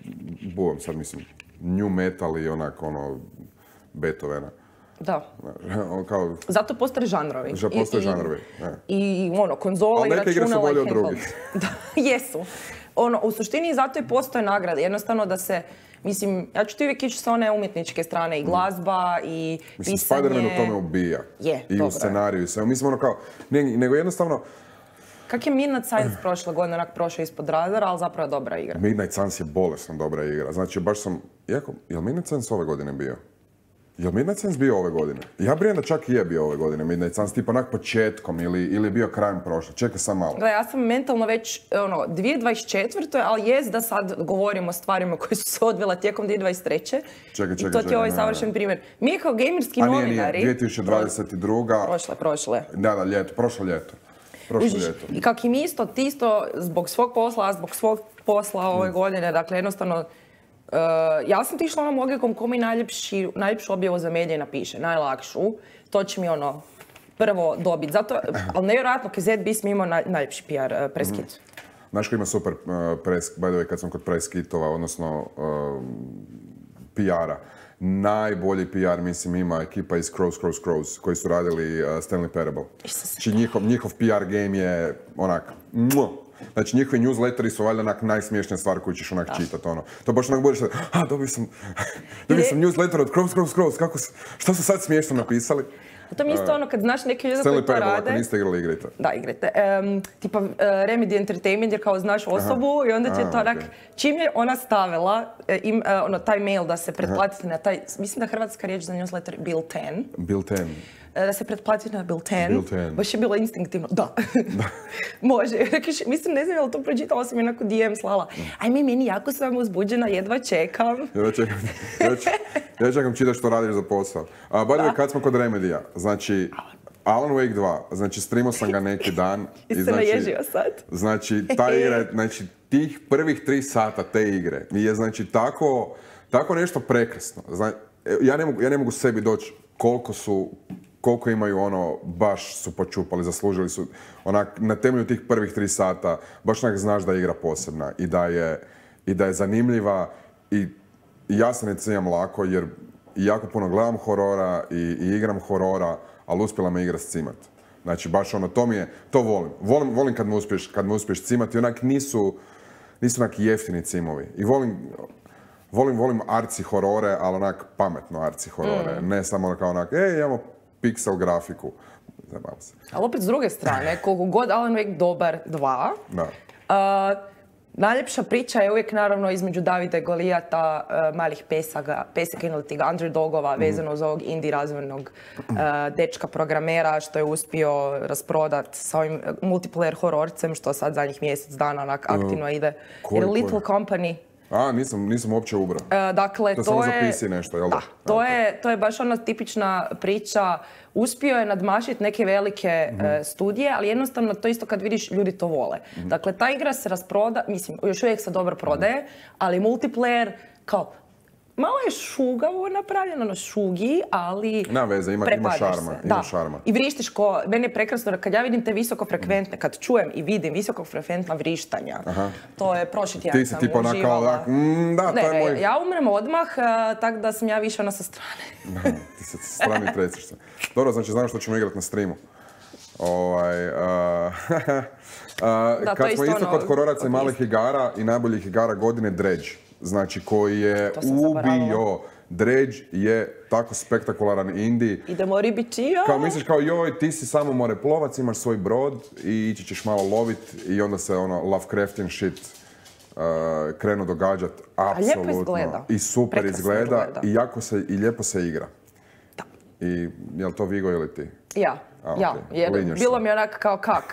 Speaker 1: buvom sad mislim, new metal i onak, ono, Beethovena.
Speaker 2: da.
Speaker 1: Ono kao,
Speaker 2: Zato postoje žanrovi.
Speaker 1: že postoje
Speaker 2: I- i-
Speaker 1: žanrovi. ne.
Speaker 2: I ono, konzole
Speaker 1: Ali
Speaker 2: i
Speaker 1: neke igre su
Speaker 2: računala i
Speaker 1: bolje od
Speaker 2: handheld.
Speaker 1: drugih.
Speaker 2: Da, jesu. Ono, u suštini zato i postoje nagrade. Jednostavno da se, mislim, ja ću ti uvijek ići sa one umjetničke strane i glazba i
Speaker 1: Mislim,
Speaker 2: pisanje.
Speaker 1: Spider-Man u tome ubija.
Speaker 2: Je,
Speaker 1: I
Speaker 2: dobro
Speaker 1: u
Speaker 2: je.
Speaker 1: scenariju i sve. Mislim, ono kao, ne, nego jednostavno,
Speaker 2: Kak je Midnight Suns prošle godine, onak prošao ispod radara, ali zapravo je dobra igra.
Speaker 1: Midnight Suns je bolesno dobra igra. Znači, baš sam, iako, jel Midnight Suns ove godine bio? Jel Midnight Suns bio ove godine? Ja brinem da čak i je bio ove godine Midnight Suns, tipa onak početkom ili, ili je bio krajem prošle. Čekaj sam malo.
Speaker 2: Gle, ja sam mentalno već, ono, dvije tisuće dvadeset četvrte ali jest da sad govorimo o stvarima koje su se odvile tijekom dvije tisuće dvadeset treće
Speaker 1: Čekaj,
Speaker 2: I
Speaker 1: čekaj,
Speaker 2: to ti
Speaker 1: čekaj,
Speaker 2: je ovaj
Speaker 1: ne,
Speaker 2: savršen
Speaker 1: ne.
Speaker 2: primjer. Mi kao gamerski
Speaker 1: A nije,
Speaker 2: novinari...
Speaker 1: nije, dvije tisuće dvadeset druga.
Speaker 2: Prošle, prošle.
Speaker 1: Da, da, ljeto, prošlo ljeto. Prošlo
Speaker 2: Užiš,
Speaker 1: ljeto.
Speaker 2: i kak i mi isto, ti isto zbog svog posla, a zbog svog posla ove godine, dakle jednostavno, uh, ja sam ti išla onom logikom ko mi najljepši, najljepšu objavu za medije napiše, najlakšu, to će mi ono prvo dobiti. Zato, ali nevjerojatno, K Z Beast mi imao naj, najljepši P R uh, press kit.
Speaker 1: Znaš ko ima super uh, press, by the way, kad sam kod press kitova, odnosno uh, P R-a. Najbolji P R, mislim, ima ekipa iz Crows, Crows, Crows, koji su radili uh, Stanley Parable. Znači, njihov, njihov P R game je onak, muah. Znači, njihovi newsletteri su valjda onak najsmiješnija stvar koju ćeš onak čitati, ono. To baš onak budeš, a, dobio sam, dobio sam newsletter od Crows, Crows, Crows, kako su, šta su sad smiješno napisali?
Speaker 2: To mi isto ono, kad znaš neke ljude
Speaker 1: koji
Speaker 2: to
Speaker 1: Parable,
Speaker 2: rade...
Speaker 1: ako niste igrali, igrajte.
Speaker 2: Da, igrajte. Um, tipa uh, Remedy Entertainment, jer kao znaš osobu i onda ti je to onak... Okay. Čim je ona stavila im, uh, ono, taj mail da se pretplatite na taj... Mislim da hrvatska riječ za newsletter Bill ten.
Speaker 1: Bill ten.
Speaker 2: Da se pretplatite na Bill ten.
Speaker 1: Bill ten.
Speaker 2: Baš je bilo instinktivno. Da. Može. Rekiš, mislim, ne znam je li to pročitala, sam jednako D M slala. Ajme, meni jako sam uzbuđena, jedva čekam.
Speaker 1: Jedva čekam. Ja čekam čitaš što radiš za posao. A, by the way, kad smo kod Remedija, znači... Alan Wake dva, znači streamao sam ga neki dan.
Speaker 2: I se znači, naježio sad.
Speaker 1: Znači, ta igra, znači, tih prvih tri sata te igre je, znači, tako, tako nešto prekrasno. Znači, ja, ne mogu, ja ne mogu sebi doći koliko su, koliko imaju ono, baš su počupali, zaslužili su, onak, na temelju tih prvih tri sata, baš onak znaš da je igra posebna i da je, i da je zanimljiva i, i ja se ne cijenjam lako jer jako puno gledam horora i, i igram horora, ali uspjela me igra scimat. Znači, baš ono, to mi je, to volim. Volim, volim kad me uspješ, kad me uspješ cimati, onak nisu, nisu onak jeftini cimovi. I volim, volim, volim arci horore, ali onak pametno arci horore. Mm. Ne samo kao onak, ej, imamo pixel grafiku. Zabavam se.
Speaker 2: Ali opet s druge strane, koliko god Alan Wake dobar dva,
Speaker 1: da.
Speaker 2: Uh, najljepša priča je uvijek naravno između Davida i Golijata, uh, malih pesaga, pesaka ili tih underdogova mm. vezano uz ovog indie razvojnog uh, dečka programera što je uspio rasprodat sa ovim multiplayer hororcem što sad zadnjih mjesec dana onak aktivno uh, ide. Jer Little Company.
Speaker 1: A, nisam, nisam uopće ubrao.
Speaker 2: Uh, dakle,
Speaker 1: to,
Speaker 2: to
Speaker 1: samo
Speaker 2: je...
Speaker 1: zapisi nešto, jel da?
Speaker 2: Da, to je, to je baš ona tipična priča. Uspio je nadmašiti neke velike mm-hmm. uh, studije, ali jednostavno to isto kad vidiš, ljudi to vole. Mm-hmm. Dakle, ta igra se rasproda, mislim, još uvijek se dobro prodaje, mm-hmm. ali multiplayer, kao, malo je šugavo napravljeno, ono šugi, ali
Speaker 1: na veze, ima, ima šarma.
Speaker 2: Se.
Speaker 1: Ima
Speaker 2: da.
Speaker 1: šarma.
Speaker 2: I vrištiš ko, meni je prekrasno, kad ja vidim te visokofrekventne, kad čujem i vidim visokofrekventna vrištanja, aha. to je prošli tjedan sam
Speaker 1: tipa
Speaker 2: uživala.
Speaker 1: Ti mm, da,
Speaker 2: ne,
Speaker 1: to je
Speaker 2: ne,
Speaker 1: moj...
Speaker 2: ja umrem odmah, uh, tako da sam ja više ona sa strane.
Speaker 1: Da, ti se sa strane tresiš se. Dobro, znači znam što ćemo igrati na streamu. Ovaj, uh, uh,
Speaker 2: da,
Speaker 1: kad smo isto
Speaker 2: ono,
Speaker 1: kod hororaca i malih igara i najboljih igara godine Dredge, znači koji je ubio. Dredge je tako spektakularan indie.
Speaker 2: Idemo ribičija.
Speaker 1: Kao misliš kao joj, ti si samo moreplovac, imaš svoj brod i ići ćeš malo lovit i onda se ono Lovecraftian shit uh, krenu događat. Apsolutno. A lijepo izgleda. I super izgleda, izgleda i jako se, i lijepo se igra.
Speaker 2: Da.
Speaker 1: I je li to Vigo ili ti?
Speaker 2: Ja, A, ja. Okay. Jer bilo se. Mi onak kao kak.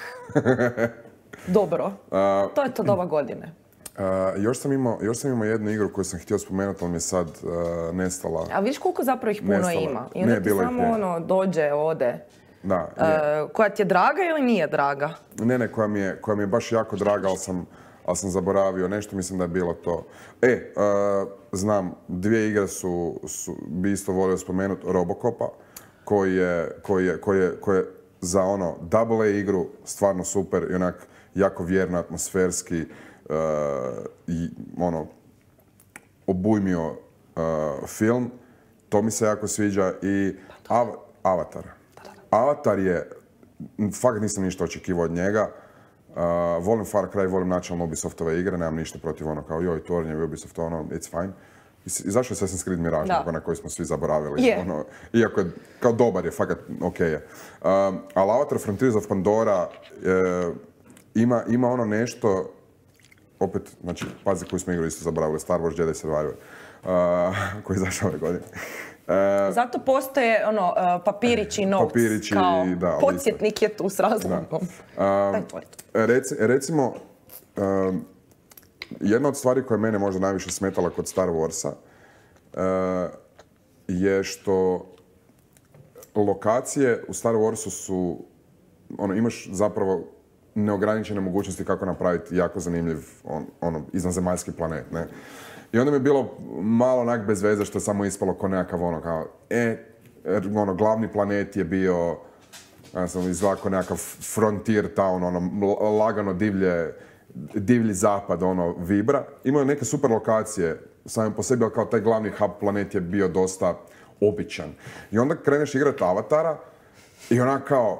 Speaker 2: Dobro. Uh, to je to doba godine.
Speaker 1: Uh, još, sam imao, još sam imao jednu igru koju sam htio spomenuti, ali mi je sad uh, nestala.
Speaker 2: A vidiš koliko zapravo ih puno nestala. Ima? I onda
Speaker 1: ne,
Speaker 2: ti samo je. Ono dođe, ode.
Speaker 1: Da,
Speaker 2: uh, koja ti je draga ili nije draga?
Speaker 1: Ne, ne, koja mi je, koja mi je baš jako draga, ali sam, ali sam zaboravio nešto, mislim da je bilo to. E, uh, znam, dvije igre su, su bi isto volio spomenuti, Robocopa, koji je, koji je, koji je, koji je za ono double A igru stvarno super i onak jako vjerno, atmosferski. Uh, i, ono, obujmio uh, film, to mi se jako sviđa i Av Avatar. Avatar je, fakt nisam ništa očekivao od njega, uh, volim Far Cry, volim načelno Ubisoftove igre, nemam ništa protiv ono kao joj, tornjevi Ubisoft, ono, it's fine. I zašto je Assassin's Creed Mirage, na koji smo svi zaboravili, yeah. ono, iako je, kao dobar je, fakat ok je. Uh, ali Avatar Frontiers of Pandora uh, ima, ima ono nešto. Opet, znači, pazi koju smo igru isto zaboravili, Star Wars Jedi Survivor, uh, koji je izašao ove godine. Uh,
Speaker 2: Zato postoje ono, uh, papirići i notes,
Speaker 1: papirići,
Speaker 2: kao
Speaker 1: da,
Speaker 2: podsjetnik je tu s razlogom.
Speaker 1: Uh, reci, recimo, uh, jedna od stvari koja mene možda najviše smetala kod Star Warsa uh, je što lokacije u Star Warsu su, ono, imaš zapravo neograničene mogućnosti kako napraviti jako zanimljiv on, ono, iznazemaljski planet, ne? I onda mi je bilo malo onak bez veze što je samo ispalo ko nekakav ono kao, e, ono, glavni planet je bio, ja sam izvako nekakav frontier town, ono, lagano divlje, divlji zapad, ono, vibra. Imaju neke super lokacije, sami po sebi, ali kao taj glavni hub planet je bio dosta običan. I onda kreneš igrati Avatara i onak kao,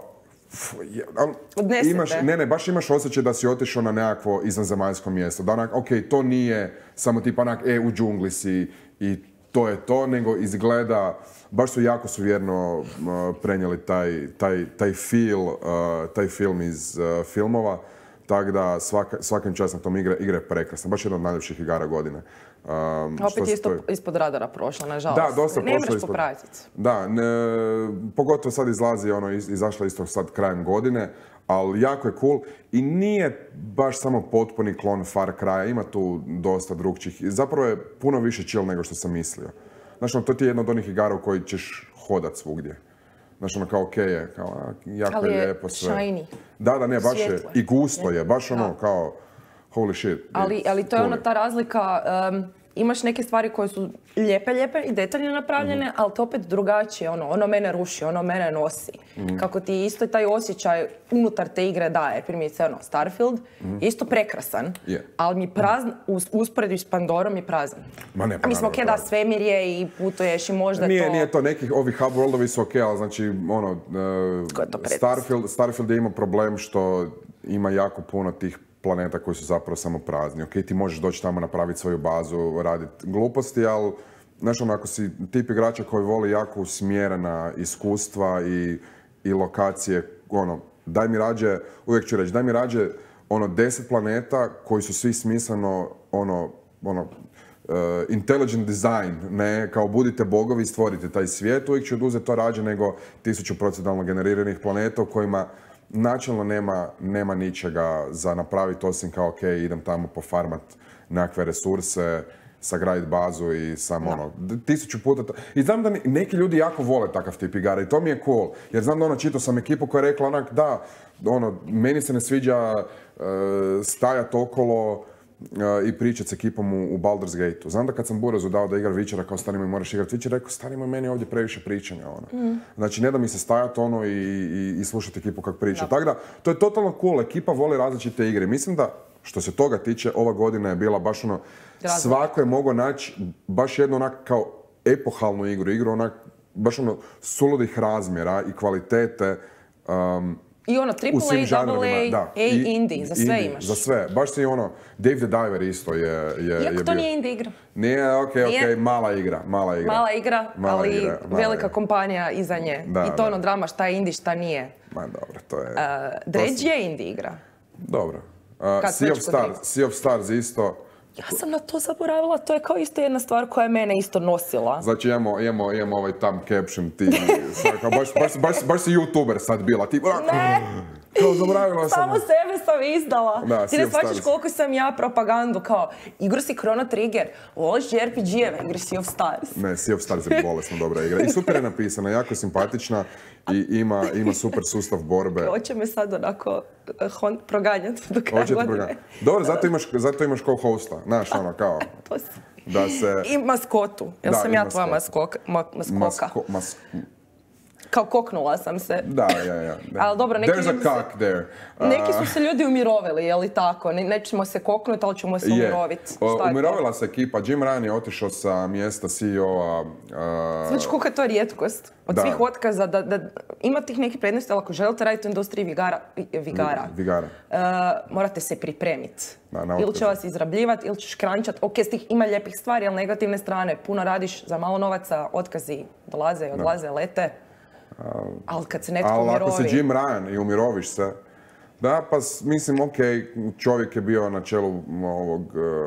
Speaker 1: imaš, ne, ne, baš imaš osjećaj da si otišao na nekakvo izvanzemaljsko mjesto. Da onak, ok, to nije samo tipa onak, e, u džungli si i to je to, nego izgleda, baš su jako su vjerno uh, prenijeli taj, taj, taj feel, uh, taj film iz uh, filmova, tako da svaka, svakim čast na tom igre, igre je prekrasna. Baš jedna od najljepših igara godine. Um,
Speaker 2: Opet je isto stoji... ispod radara prošla, nažalost.
Speaker 1: Da, dosta
Speaker 2: ne
Speaker 1: prošla
Speaker 2: ispod...
Speaker 1: ispod...
Speaker 2: popratiti.
Speaker 1: Da, ne, pogotovo sad izlazi, ono, iz, izašla isto sad krajem godine, ali jako je cool i nije baš samo potpuni klon Far Cry, ima tu dosta drugčih. Zapravo je puno više chill nego što sam mislio. Znači, to ti je jedna od onih igara u kojoj ćeš hodat svugdje. Znači, ono kao ok je, kao, a, jako
Speaker 2: ali
Speaker 1: je
Speaker 2: je
Speaker 1: lijepo sve.
Speaker 2: shiny.
Speaker 1: Da, da, ne, baš
Speaker 2: Svijetlo.
Speaker 1: je, i gusto je, baš ono kao, holy shit.
Speaker 2: Ali, ali to je ona ta razlika, um, imaš neke stvari koje su lijepe, lijepe i detaljno napravljene, mm-hmm. ali to opet drugačije, ono, ono mene ruši, ono mene nosi. Mm-hmm. Kako ti isto taj osjećaj unutar te igre daje, primjerice, ono, Starfield, mm-hmm. je isto prekrasan,
Speaker 1: yeah.
Speaker 3: ali mi prazan, uz usporedbi s Pandorom je prazan.
Speaker 1: Ma ne, pa
Speaker 2: a mislim, ok, da, svemir je i putuješ i možda
Speaker 1: nije,
Speaker 2: to...
Speaker 1: Nije to, nekih ovih hub worldovi su ok, ali znači, ono, uh, Starfield, Starfield je imao problem što ima jako puno tih planeta koji su zapravo samo prazni. Ok, ti možeš doći tamo napraviti svoju bazu, raditi gluposti, ali znaš ono, ako si tip igrača koji voli jako usmjerena iskustva i, i lokacije, ono, daj mi rađe, uvijek ću reći, daj mi rađe ono deset planeta koji su svi smisleno, ono, ono, uh, intelligent design, ne, kao budite bogovi i stvorite taj svijet, uvijek ću oduzeti to rađe nego tisuću proceduralno generiranih planeta u kojima načelno nema, nema ničega za napraviti osim kao ok, idem tamo pofarmat nekakve resurse, sagraditi bazu i samo ono, tisuću puta... To. I znam da neki ljudi jako vole takav tip igara i to mi je cool, jer znam da ono, čitao sam ekipu koja je rekla onak, da, ono, meni se ne sviđa uh, stajat okolo Uh, i pričati s ekipom u, u Baldur's Gate-u. Znam da kad sam Burazu dao da igra Witchera, kao stani moj moraš igrati Witcher, rekao stani moj meni ovdje previše pričanja. Ono. Mm. Znači ne da mi se stajati ono i, i, i slušati ekipu kako priča. No. Tako da, to je totalno cool, ekipa voli različite igre. Mislim da, što se toga tiče, ova godina je bila baš ono, Različno. Svako je mogao naći baš jednu onak kao epohalnu igru, igru onak, baš ono suludih razmjera i kvalitete. Um,
Speaker 2: I ono, triple A, double A, da. A, I, indie, za sve indie, imaš.
Speaker 1: Za sve. Baš si ono, Dave the Diver isto je, je,
Speaker 2: Iako
Speaker 1: je
Speaker 2: to
Speaker 1: bio.
Speaker 2: nije indie igra.
Speaker 1: Nije, okej, okay, okej, okay, mala igra, mala igra.
Speaker 2: Mala igra,
Speaker 1: mala
Speaker 2: ali
Speaker 1: igra, mala
Speaker 2: velika
Speaker 1: igra.
Speaker 2: kompanija iza nje.
Speaker 1: Da,
Speaker 2: I to
Speaker 1: da.
Speaker 2: ono drama, šta je indie, šta nije.
Speaker 1: Ma dobro, to je...
Speaker 2: Uh, Dredge je indie igra.
Speaker 1: Dobro. Uh, sea of Stars, Sea of Stars isto.
Speaker 2: Ja sam na to zaboravila, to je kao isto jedna stvar koja je mene isto nosila.
Speaker 1: Znači imamo, imamo, imamo ovaj tam caption, ti, sad, baš, baš, baš, baš si youtuber sad bila, ti...
Speaker 2: Ne!
Speaker 1: Kao zaboravila sam.
Speaker 2: Samo sebe sam izdala.
Speaker 1: Da,
Speaker 2: ti ne shvaćaš koliko sam ja propagandu, kao igru si Chrono Trigger, voliš R P G-eve, igri Sea of Stars.
Speaker 1: Ne, Sea of Stars je bolesno dobra igra. I super je napisana, jako je simpatična i ima, ima super sustav borbe.
Speaker 2: Hoće me sad onako uh, proganjati do kraja godine.
Speaker 1: Dobro, zato imaš, zato imaš kao hosta, znaš ono, kao...
Speaker 2: To si.
Speaker 1: Da se...
Speaker 2: I maskotu. Jel da, sam ja tvoja maskoka? Ma, maskoka. Masko, mas... Kao koknula sam se.
Speaker 1: Da, ja, ja.
Speaker 2: Ali dobro, neki
Speaker 1: There's a cock
Speaker 2: se,
Speaker 1: there.
Speaker 2: Uh, neki su se ljudi umirovili, je li tako? Ne, nećemo se koknuti, ali ćemo se umiroviti.
Speaker 1: Yeah. Umirovila se ekipa. Jim Ryan je otišao sa mjesta C E O-a. Uh,
Speaker 2: znači, koliko je to rijetkost? Od da. svih otkaza, da, da ima tih nekih prednosti, ali ako želite raditi u industriji vigara, vigara,
Speaker 1: vigara.
Speaker 2: Uh, morate se pripremiti.
Speaker 1: Da,
Speaker 2: ili će vas izrabljivati, ili ćeš krančati. Ok, s tih ima lijepih stvari, ali negativne strane. Puno radiš za malo novaca, otkazi dolaze i odlaze, da. lete.
Speaker 1: Uh,
Speaker 2: ali kad se netko
Speaker 1: ali
Speaker 2: umirovi...
Speaker 1: ako si Jim Ryan i umiroviš se, da, pa mislim, ok, čovjek je bio na čelu ovog,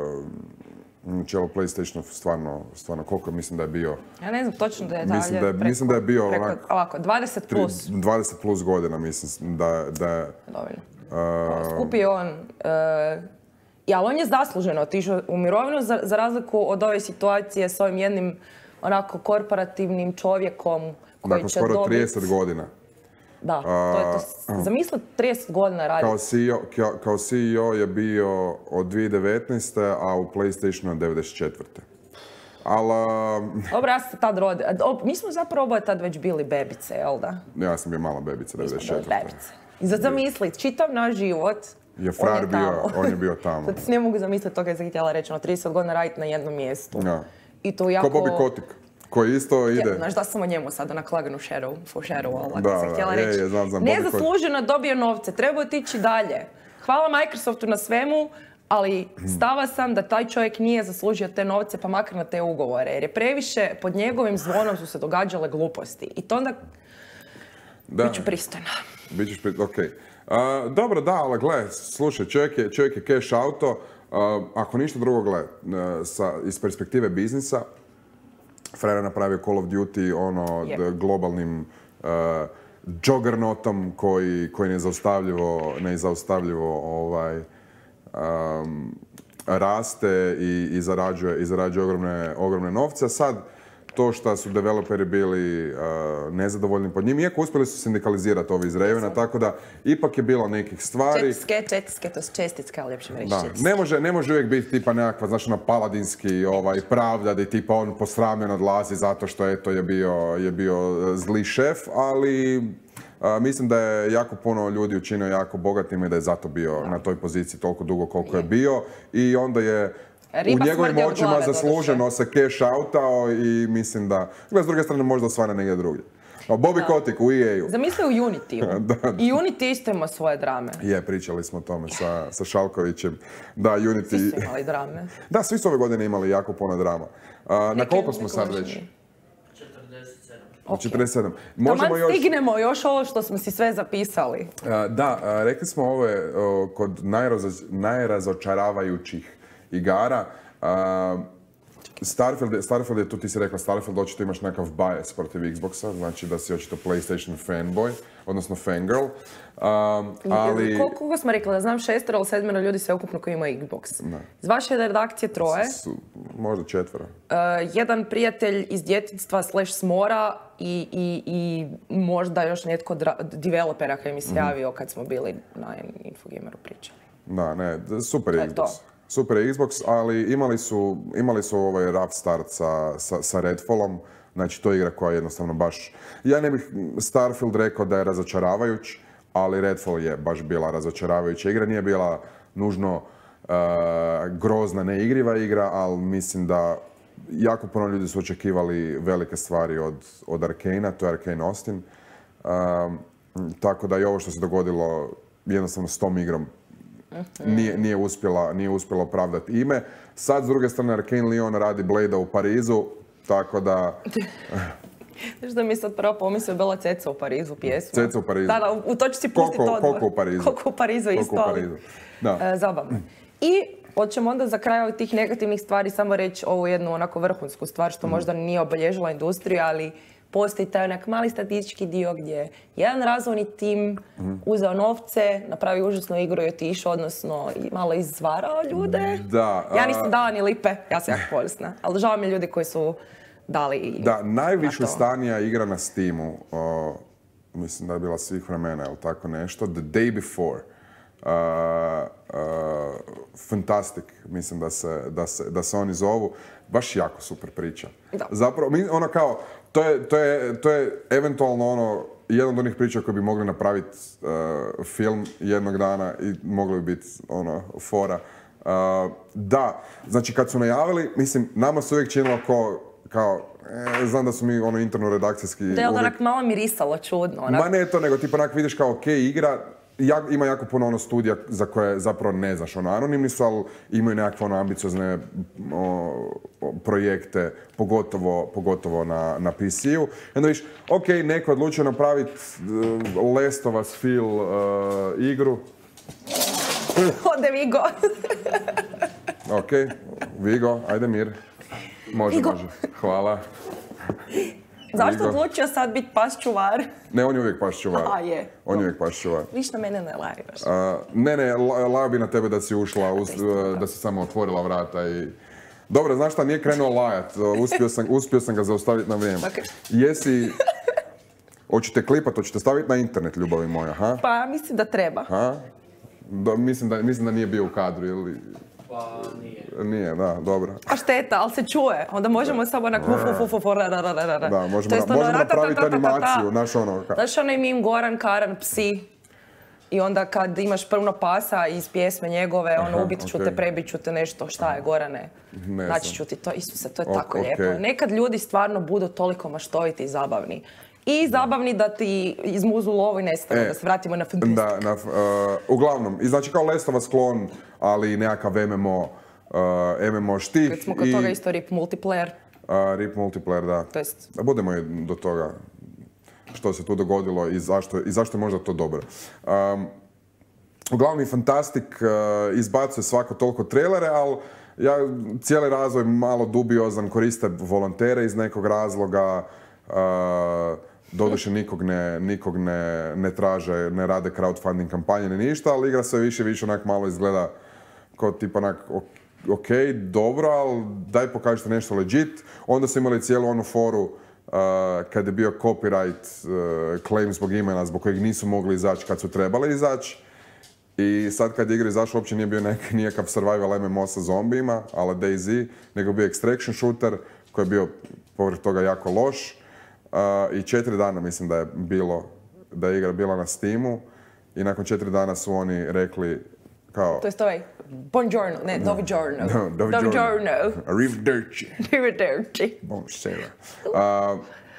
Speaker 1: na čelu PlayStationa stvarno, stvarno, koliko mislim da je bio...
Speaker 2: Ja ne znam točno da je dalje
Speaker 1: mislim da je,
Speaker 2: preko,
Speaker 1: mislim da je bio
Speaker 2: preko,
Speaker 1: onak...
Speaker 2: Ovako, dvadeset plus.
Speaker 1: dvadeset plus godina, mislim da, da je...
Speaker 2: Dovoljno. Uh, Skupi je on... Uh, ja, ali on je zasluženo otišao u mirovinu za, za razliku od ove situacije s ovim jednim onako korporativnim čovjekom koji
Speaker 1: nakon
Speaker 2: će
Speaker 1: skoro
Speaker 2: dobit...
Speaker 1: trideset godina.
Speaker 2: Da, to je to. Uh, Zamisli trideset godina raditi.
Speaker 1: Kao C E O, kao, kao C E O je bio od dvije tisuće devetnaeste. a u PlayStationu od devedeset četvrte. Ali... Uh,
Speaker 2: Dobro, ja sam tad rodio. Mi smo zapravo oboje tad već bili bebice, jel da?
Speaker 1: Ja sam bio mala bebica, devedeset četvrte.
Speaker 2: bebice. I sad zamisli, čitav naš život
Speaker 1: je frajer
Speaker 2: on je
Speaker 1: bio,
Speaker 2: tamo.
Speaker 1: on je bio tamo.
Speaker 2: Sad si ne mogu zamisliti to kad sam htjela reći, ono trideset godina raditi na jednom mjestu.
Speaker 1: Ja.
Speaker 2: I to jako...
Speaker 1: Ko Bobby Kotick, koji isto ide.
Speaker 2: Ja, znaš da sam o njemu sad onak laganu shadow, for shadow, ali
Speaker 1: Da,
Speaker 2: sam
Speaker 1: da,
Speaker 2: htjela
Speaker 1: je,
Speaker 2: reći.
Speaker 1: je, znam, znam, Bobby Kotick.
Speaker 2: Nezasluženo dobio novce, trebao je otići dalje. Hvala Microsoftu na svemu, ali stava sam da taj čovjek nije zaslužio te novce, pa makar na te ugovore. Jer je previše, pod njegovim zvonom su se događale gluposti. I to onda...
Speaker 1: Da.
Speaker 2: Biću pristojna.
Speaker 1: Bićeš pri... ok. Uh, dobro, da, ali gle, slušaj, čovjek je, čovjek je cash auto. Uh, ako ništa drugo, gle, uh, sa, iz perspektive biznisa, frajer je napravio Call of Duty ono
Speaker 2: Yep.
Speaker 1: globalnim uh, juggernautom koji, koji nezaustavljivo, nezaustavljivo ovaj, um, raste i, i zarađuje, i zarađuje ogromne, ogromne novce. Sad, to što su developeri bili uh, nezadovoljni pod njim, iako uspjeli su sindikalizirati ovi iz Ravena, tako da ipak je bilo nekih stvari.
Speaker 2: Četiske, četiske, to su čestitke, ali ljepše mi reći
Speaker 1: Da,
Speaker 2: četiske.
Speaker 1: ne može, ne može uvijek biti tipa nekakva, znaš, ono paladinski ovaj, pravda da tipa on posramljen odlazi zato što eto je bio, je bio zli šef, ali a, mislim da je jako puno ljudi učinio jako bogatim i da je zato bio na toj poziciji toliko dugo koliko je bio i onda je
Speaker 2: Riba
Speaker 1: u njegovim
Speaker 2: smrdi od
Speaker 1: očima
Speaker 2: glave,
Speaker 1: zasluženo se cash outao i mislim da, gle, s druge strane možda osvane negdje drugdje. A Bobby Kotick u E A-u.
Speaker 2: Zamisli u Unity-u.
Speaker 1: Da.
Speaker 2: I Unity isto ima svoje drame.
Speaker 1: Je, pričali smo o tome sa, sa Šalkovićem. Da, Unity...
Speaker 2: Svi su imali drame.
Speaker 1: Da, svi su ove godine imali jako puno drama. A, na
Speaker 2: Neki-
Speaker 1: koliko smo
Speaker 2: neki
Speaker 1: sad
Speaker 2: loši
Speaker 1: već?
Speaker 2: nije.
Speaker 4: četrdeset sedam.
Speaker 1: Na četrdeset sedam.
Speaker 2: Taman
Speaker 1: Možemo još...
Speaker 2: stignemo još ovo što smo si sve zapisali.
Speaker 1: A, da, a, rekli smo ove o, kod najrazo- najrazočaravajućih igara. A, Starfield, je- Starfield je tu, ti si rekla Starfield, očito imaš nekakav bias protiv Xboxa, znači da si očito PlayStation fanboy, odnosno fangirl. Um, ali...
Speaker 2: Koliko koliko smo rekli, da znam šestero ili sedmero ljudi sve ukupno koji imaju Xbox. Iz vaše redakcije troje,
Speaker 1: Su, možda četvero.
Speaker 2: uh, jedan prijatelj iz djetinjstva slash smora i, i, i možda još netko dra- developera koji mi se javio kad smo bili na Infogameru pričali.
Speaker 1: Da, ne, d- super je
Speaker 2: To je to.
Speaker 1: Xbox. Super je Xbox, ali imali su, imali su ovaj rough start sa, sa, sa Redfallom. Znači, to je igra koja je jednostavno baš... Ja ne bih Starfield rekao da je razočaravajuć, ali Redfall je baš bila razočaravajuća igra. Nije bila nužno uh, grozna, neigriva igra, ali mislim da jako puno ljudi su očekivali velike stvari od, od Arkana, to je Arkane Austin. Um, tako da i ovo što se dogodilo jednostavno s tom igrom nije, nije, uspjela, nije uspjela opravdati ime. Sad, s druge strane, Arkane Lyon radi Blade u Parizu, tako da...
Speaker 2: Znaš da mi sad prvo pomislio bila Ceca u Parizu pjesma.
Speaker 1: Ceca u Parizu.
Speaker 2: Da, da, u to ću si pustiti
Speaker 1: Koliko-
Speaker 2: odmah.
Speaker 1: koliko u Parizu?
Speaker 2: Koliko u Parizu
Speaker 1: Koliko
Speaker 2: isto,
Speaker 1: u
Speaker 2: ali,
Speaker 1: Parizu. Da.
Speaker 2: e, zabavno. I hoćemo onda za kraj ovih tih negativnih stvari samo reći ovu jednu onako vrhunsku stvar što možda nije obilježila industriju, ali postoji taj onak mali statistički dio gdje jedan razvojni tim uzeo novce, napravio užasnu igru i otišao, odnosno i malo izvarao ljude.
Speaker 1: Da,
Speaker 2: Ja
Speaker 1: a-
Speaker 2: nisam dala ni lipe, ja sam jako polisna, ali žao mi je ljudi koji su dali i
Speaker 1: Da, najviše
Speaker 2: na to.
Speaker 1: stanija igra na Steamu, o, mislim da je bila svih vremena ili tako nešto, The Day Before. Uh, uh, Fantastic, mislim da se, da, se, da se oni zovu. Baš jako super priča.
Speaker 2: Da.
Speaker 1: Zapravo, mi, ono kao, to je, to, je, to je eventualno ono, jedan od onih priča koji bi mogli napraviti uh, film jednog dana i mogli bi biti ono, fora. Uh, da, znači kad su najavili, mislim, nama se uvijek činilo ko, kao, e, znam da su mi ono interno redakcijski
Speaker 2: Da je
Speaker 1: uvijek-
Speaker 2: onak malo mirisalo čudno. Onak.
Speaker 1: Ma ne to, nego ti onak vidiš kao ok igra, ja, ima jako puno ono studija za koje zapravo ne znaš, ono anonimni su, ali imaju nekakve ono ambiciozne o, o, projekte, pogotovo, pogotovo na, na P C-u. I onda vidiš, ok, neko je odlučio napraviti uh, Last of Us feel uh, igru,
Speaker 2: Ode Vigo.
Speaker 1: ok, Vigo, ajde mir, može,
Speaker 2: Vigo.
Speaker 1: može, hvala.
Speaker 2: Zašto
Speaker 1: Vigo.
Speaker 2: odlučio sad biti pas čuvar?
Speaker 1: Ne, on je uvijek paš čuvar.
Speaker 2: A, je.
Speaker 1: On je uvijek paš čuvar.
Speaker 2: Viš na mene ne lajiraš.
Speaker 1: A, ne, ne, la- lajao bi na tebe da si ušla, uz- da si samo otvorila vrata i... Dobro, znaš šta, nije krenuo lajat, uspio sam, uspio sam ga zaustaviti na vrijeme.
Speaker 2: Ok.
Speaker 1: Jesi... Hoćete klipat, hoćete staviti na internet, ljubavi moja, ha?
Speaker 2: Pa mislim da treba.
Speaker 1: Ha? Da, mislim, da, mislim da nije bio u kadru, ili...
Speaker 4: Pa nije.
Speaker 1: Nije, da, dobro.
Speaker 2: Pa šteta, ali se čuje. Onda možemo samo onak fu fu fu fu fu ra ra ra ra ra.
Speaker 1: Da, možemo,
Speaker 2: To jest ono
Speaker 1: možemo
Speaker 2: ra ta ta
Speaker 1: napraviti
Speaker 2: ta ta ta ta.
Speaker 1: animaciju, znaš ono... ka-
Speaker 2: Znaš onaj mim Goran, Karan, psi. I onda kad imaš puno pasa iz pjesme njegove, ono,
Speaker 1: Aha,
Speaker 2: ubit ću
Speaker 1: okej.
Speaker 2: te, prebit ću te nešto, šta je, Gorane?
Speaker 1: Ne
Speaker 2: Naći
Speaker 1: znam.
Speaker 2: ću ti to, Isuse, to je
Speaker 1: O-
Speaker 2: tako
Speaker 1: okej.
Speaker 2: lijepo. Nekad ljudi stvarno budu toliko maštoviti i zabavni. I zabavni da ti izmuzu lovu i nestanu,
Speaker 1: E,
Speaker 2: da se vratimo na fantastik.
Speaker 1: Da, na, uh, uglavnom, i znači kao Last of Us klon, ali nekakav M M O, uh, M M O štih
Speaker 2: Kad smo kod
Speaker 1: i
Speaker 2: toga isto rip multiplayer,
Speaker 1: uh, rip multiplayer, da.
Speaker 2: to jest
Speaker 1: Da budemo i do toga što se tu dogodilo i zašto, i zašto je možda to dobro. Um, uglavnom i Fantastic uh, izbacuje svako toliko trailere, ali ja cijeli razvoj malo dubiozan, koriste volontere iz nekog razloga, uh, doduše nikog ne, nikog ne, ne traže, ne rade crowdfunding kampanje ni ništa, ali igra sve više i više onak malo izgleda kao tipa onak ok, ok, dobro, ali daj pokažite nešto legit. Onda su imali cijelu onu foru uh, kad je bio copyright uh, claim zbog imena, zbog kojeg nisu mogli izaći kad su trebali izaći. I sad kad je igra izašla, uopće nije bio nek, nikakav survival M M O sa zombijima, ala DayZ, nego bio extraction shooter koji je bio povrh toga jako loš. Uh, I četiri dana mislim da je bilo, da je igra bila na Steamu i nakon četiri dana su oni rekli kao...
Speaker 2: to jest ovaj buongiorno, ne, dovigiorno.
Speaker 1: No,
Speaker 2: Dovigiorno.
Speaker 1: Arrivederci.
Speaker 2: Arrivederci.
Speaker 1: Buonasera. Uh,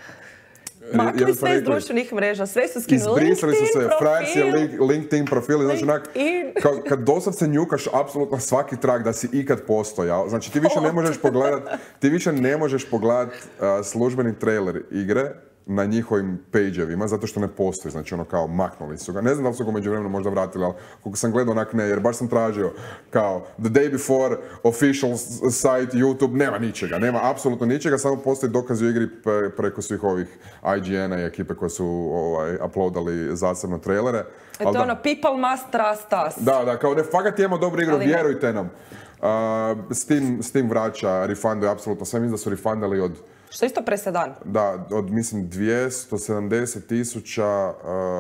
Speaker 2: Makli
Speaker 1: ja
Speaker 2: sve
Speaker 1: sam
Speaker 2: iz
Speaker 1: rekao,
Speaker 2: društvenih mreža, sve su skinuli.
Speaker 1: izbrisali su se
Speaker 2: LinkedIn
Speaker 1: Frajer,
Speaker 2: profil.
Speaker 1: link, LinkedIn profili, znači onak,
Speaker 2: LinkedIn.
Speaker 1: kao, kad doslovce njukaš apsolutno svaki trag da si ikad postojao, znači ti više ne možeš pogledat, ti više ne možeš pogledat uh, službeni trailer igre na njihovim page-evima, zato što ne postoji, znači ono kao maknuli su ga. Ne znam da li su ga među vremenu možda vratili, ali koliko sam gledao onak ne, jer baš sam tražio kao the day before official site YouTube, nema ničega, nema apsolutno ničega, samo postoji dokaz u igri pre- preko svih ovih I G N-a i ekipe koje su ovaj, uploadali zasebno trailere.
Speaker 2: E,
Speaker 1: Ali
Speaker 2: to
Speaker 1: da.
Speaker 2: je ono, people must trust us.
Speaker 1: Da, da, kao ne, fakat imamo dobru igru,
Speaker 2: Ali ne.
Speaker 1: vjerujte nam. Uh, Steam, Steam vraća, refunduje apsolutno sve, mislim da su refundali od,
Speaker 2: Što je isto presedan.
Speaker 1: da, od mislim dvjesto sedamdeset tisuća,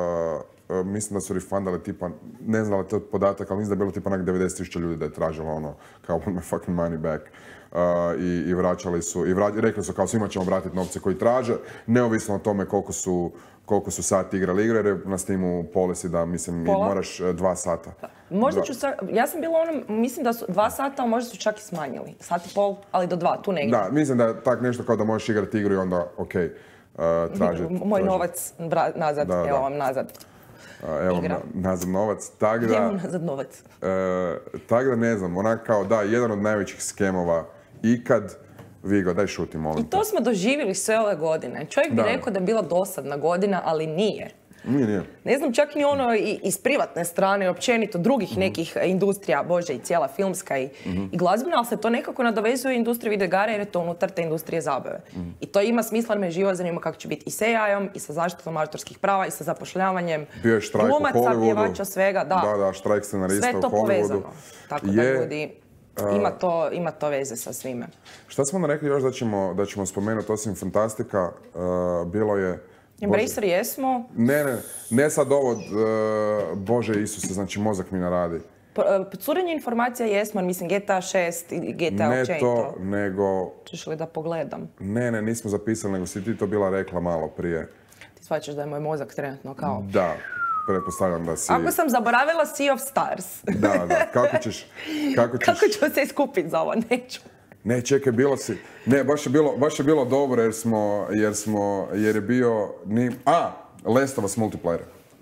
Speaker 1: uh, uh, mislim da su refundali tipa, ne znam da li je to podatak, ali mislim da je bilo tipa onak devedeset tisuća ljudi da je tražilo ono, kao want my fucking money back. Uh, i, i vraćali su, i vra- rekli su kao svima ćemo vratiti novce koji traže, neovisno o tome koliko su, koliko su sati igrali igre, jer je na Steamu policy da, mislim, i
Speaker 2: Pola?
Speaker 1: moraš uh, dva sata.
Speaker 2: Možda
Speaker 1: Da.
Speaker 2: ću sa, ja sam bila ono, mislim da su dva sata, a možda su čak i smanjili. Sat i pol, ali do dva, tu negdje.
Speaker 1: Da, mislim da je tak nešto kao da možeš igrati igru i onda, ok, uh, tražiti.
Speaker 2: Moj novac vra- nazad,
Speaker 1: Da,
Speaker 2: evo
Speaker 1: da.
Speaker 2: vam nazad.
Speaker 1: Evo
Speaker 2: igra.
Speaker 1: na, nazad novac. Tak da,
Speaker 2: Evo nazad novac.
Speaker 1: e, tak da ne znam, onak kao da, jedan od najvećih skemova ikad. Vigo, daj šuti, molim
Speaker 2: I to smo doživjeli sve ove godine. Čovjek bi
Speaker 1: Da.
Speaker 2: rekao da je bila dosadna godina, ali nije.
Speaker 1: Nije, nije.
Speaker 2: Ne znam, čak ni ono i- iz privatne strane, općenito drugih nekih industrija, bože, i cijela filmska i, i glazbena, ali se to nekako nadovezuje u industriju videogara jer je to unutar te industrije zabave. I to ima smisla, jer me živo zanima kako će biti i s A I-om, i sa zaštitom autorskih prava, i sa zapošljavanjem
Speaker 1: Bio je štrajk u
Speaker 2: glumaca,
Speaker 1: Hollywoodu.
Speaker 2: pjevača, svega, da.
Speaker 1: Da, da, štrajk scenarista
Speaker 2: Sve
Speaker 1: u
Speaker 2: to
Speaker 1: Hollywoodu.
Speaker 2: povezano. Tako da
Speaker 1: Je,
Speaker 2: ljudi, ima to, ima to veze sa svime.
Speaker 1: Šta smo onda rekli još da ćemo, da ćemo spomenuti osim Fantastika, uh, bilo je...
Speaker 2: Embracer jesmo,
Speaker 1: Ne, ne, ne sad ovo, uh, Bože Isuse, znači mozak mi ne radi.
Speaker 2: P- e, curenje informacija jesmo, jer mislim G T A šest i G T A
Speaker 1: Ne
Speaker 2: općenito.
Speaker 1: to, nego...
Speaker 2: Češ li da pogledam?
Speaker 1: Ne, ne, nismo zapisali, nego si ti to bila rekla malo prije.
Speaker 2: Ti shvaćaš da je moj mozak trenutno kao...
Speaker 1: Da, pretpostavljam da si...
Speaker 2: Ako sam zaboravila Sea of Stars,
Speaker 1: Da, da, kako ćeš... Kako ćeš...
Speaker 2: kako ću se iskupiti za ovo? Neću.
Speaker 1: Ne, čekaj, bilo si... Ne, baš je bilo, baš je bilo dobro jer smo, jer smo, jer je bio... Ni... A, Last of Us multiplayer.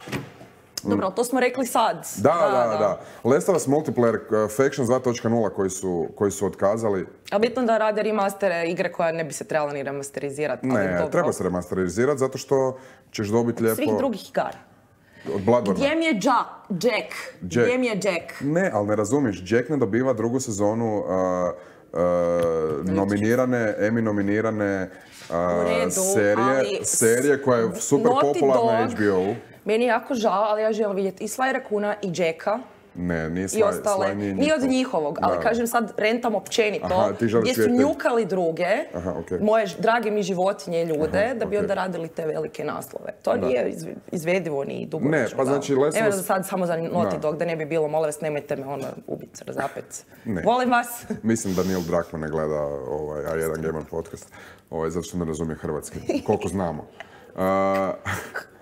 Speaker 2: Dobro, ali to smo rekli sad.
Speaker 1: Da, da, da. Last of Us multiplayer, uh, Factions dva točka nula koji su, koji su otkazali.
Speaker 2: A bitno da rade remastere igre koja ne bi se trebala ni remasterizirati. ali
Speaker 1: Ne,
Speaker 2: dobro.
Speaker 1: treba se remasterizirati zato što ćeš dobiti lijepo...
Speaker 2: Svih drugih igara.
Speaker 1: Od Bloodborne.
Speaker 2: Gdje mi je Jack? Jack? Gdje mi je Jack?
Speaker 1: Ne, ali ne razumiješ, Jack ne dobiva drugu sezonu uh, uh, nominirane, Emmy nominirane uh,
Speaker 2: U redu,
Speaker 1: serije,
Speaker 2: ali
Speaker 1: serije koja je super
Speaker 2: Naughty
Speaker 1: popularna na
Speaker 2: Dog,
Speaker 1: H B O-u.
Speaker 2: Meni je jako žao, ali ja želim vidjeti i Sly Raccoona i Jacka.
Speaker 1: Ne, nije
Speaker 2: I
Speaker 1: Sly,
Speaker 2: ostale,
Speaker 1: Sly nije
Speaker 2: nije od
Speaker 1: njihov.
Speaker 2: njihovog, ali
Speaker 1: Da.
Speaker 2: kažem sad rentam općenito,
Speaker 1: Aha, ti želiš
Speaker 2: gdje su
Speaker 1: vidjeti-
Speaker 2: njukali druge,
Speaker 1: Aha, okej.
Speaker 2: moje ž- drage mi životinje i ljude,
Speaker 1: Aha,
Speaker 2: da bi
Speaker 1: okej.
Speaker 2: onda radili te velike naslove. To nije izve- izvedivo ni dugoročno.
Speaker 1: Ne, pa
Speaker 2: da.
Speaker 1: znači Last of
Speaker 2: Evo
Speaker 1: Us-
Speaker 2: za sad samo za Naughty
Speaker 1: Da.
Speaker 2: Dog, da ne bi bilo, molim vas, nemojte me ono ubiti, razapet.
Speaker 1: Ne.
Speaker 2: Volim vas.
Speaker 1: Mislim da Neil Druckmann ne gleda ovaj A jedan Gamer podcast, ovaj, zato što ne razumije hrvatski, koliko znamo. Uh,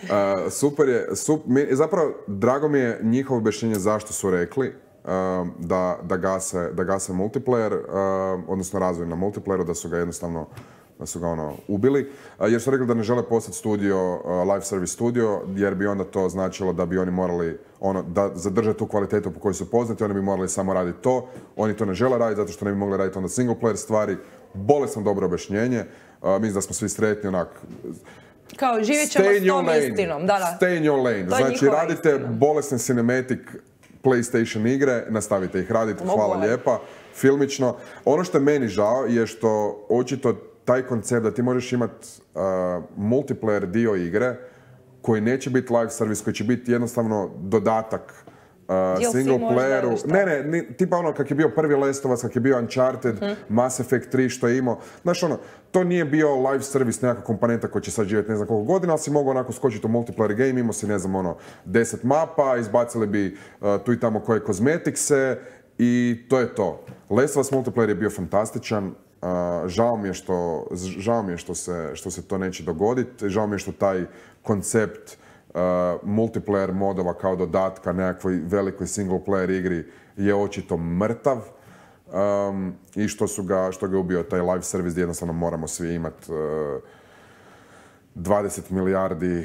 Speaker 1: Uh, super je, sup, mi, zapravo drago mi je njihovo objašnjenje zašto su rekli uh, da, da, gase, da gase multiplayer, uh, odnosno razvoj na multiplayeru, da su ga jednostavno da su ga ono ubili, uh, jer su rekli da ne žele postati studio, uh, live service studio, jer bi onda to značilo da bi oni morali ono, da zadržati tu kvalitetu po kojoj su poznati, oni bi morali samo raditi to, oni to ne žele raditi zato što ne bi mogli raditi onda single player stvari. Bolesno dobro objašnjenje, uh, mislim da smo svi sretni onak.
Speaker 2: Kao živjet ćemo s tom istinom. Da, da.
Speaker 1: Stay in your lane.
Speaker 2: To je
Speaker 1: znači radite
Speaker 2: istina.
Speaker 1: bolesne cinematic PlayStation igre, nastavite ih raditi, hvala lijepa, filmično. Ono što je meni žao je što očito taj koncept da ti možeš imati uh, multiplayer dio igre koji neće biti live service, koji će biti jednostavno dodatak Uh, single playeru, ne, ne, ni, tipa ono kak je bio prvi Last of Us, kak je bio Uncharted, hmm. Mass Effect tri što je imao, znaš ono, to nije bio live service nekakva komponenta koja će sad živjeti ne znam koliko godina, ali si mogao onako skočiti u multiplayer game, imao si ne znam ono, deset mapa, izbacili bi uh, tu i tamo koje kozmetikse i to je to. Last of Us multiplayer je bio fantastičan, uh, žao mi je što, žao mi je što se, što se to neće dogoditi, žao mi je što taj koncept Uh, multiplayer modova kao dodatka nekakvoj velikoj single player igri je očito mrtav um, i što su ga, što ga ubio taj live service gdje jednostavno moramo svi imati uh, dvadeset milijardi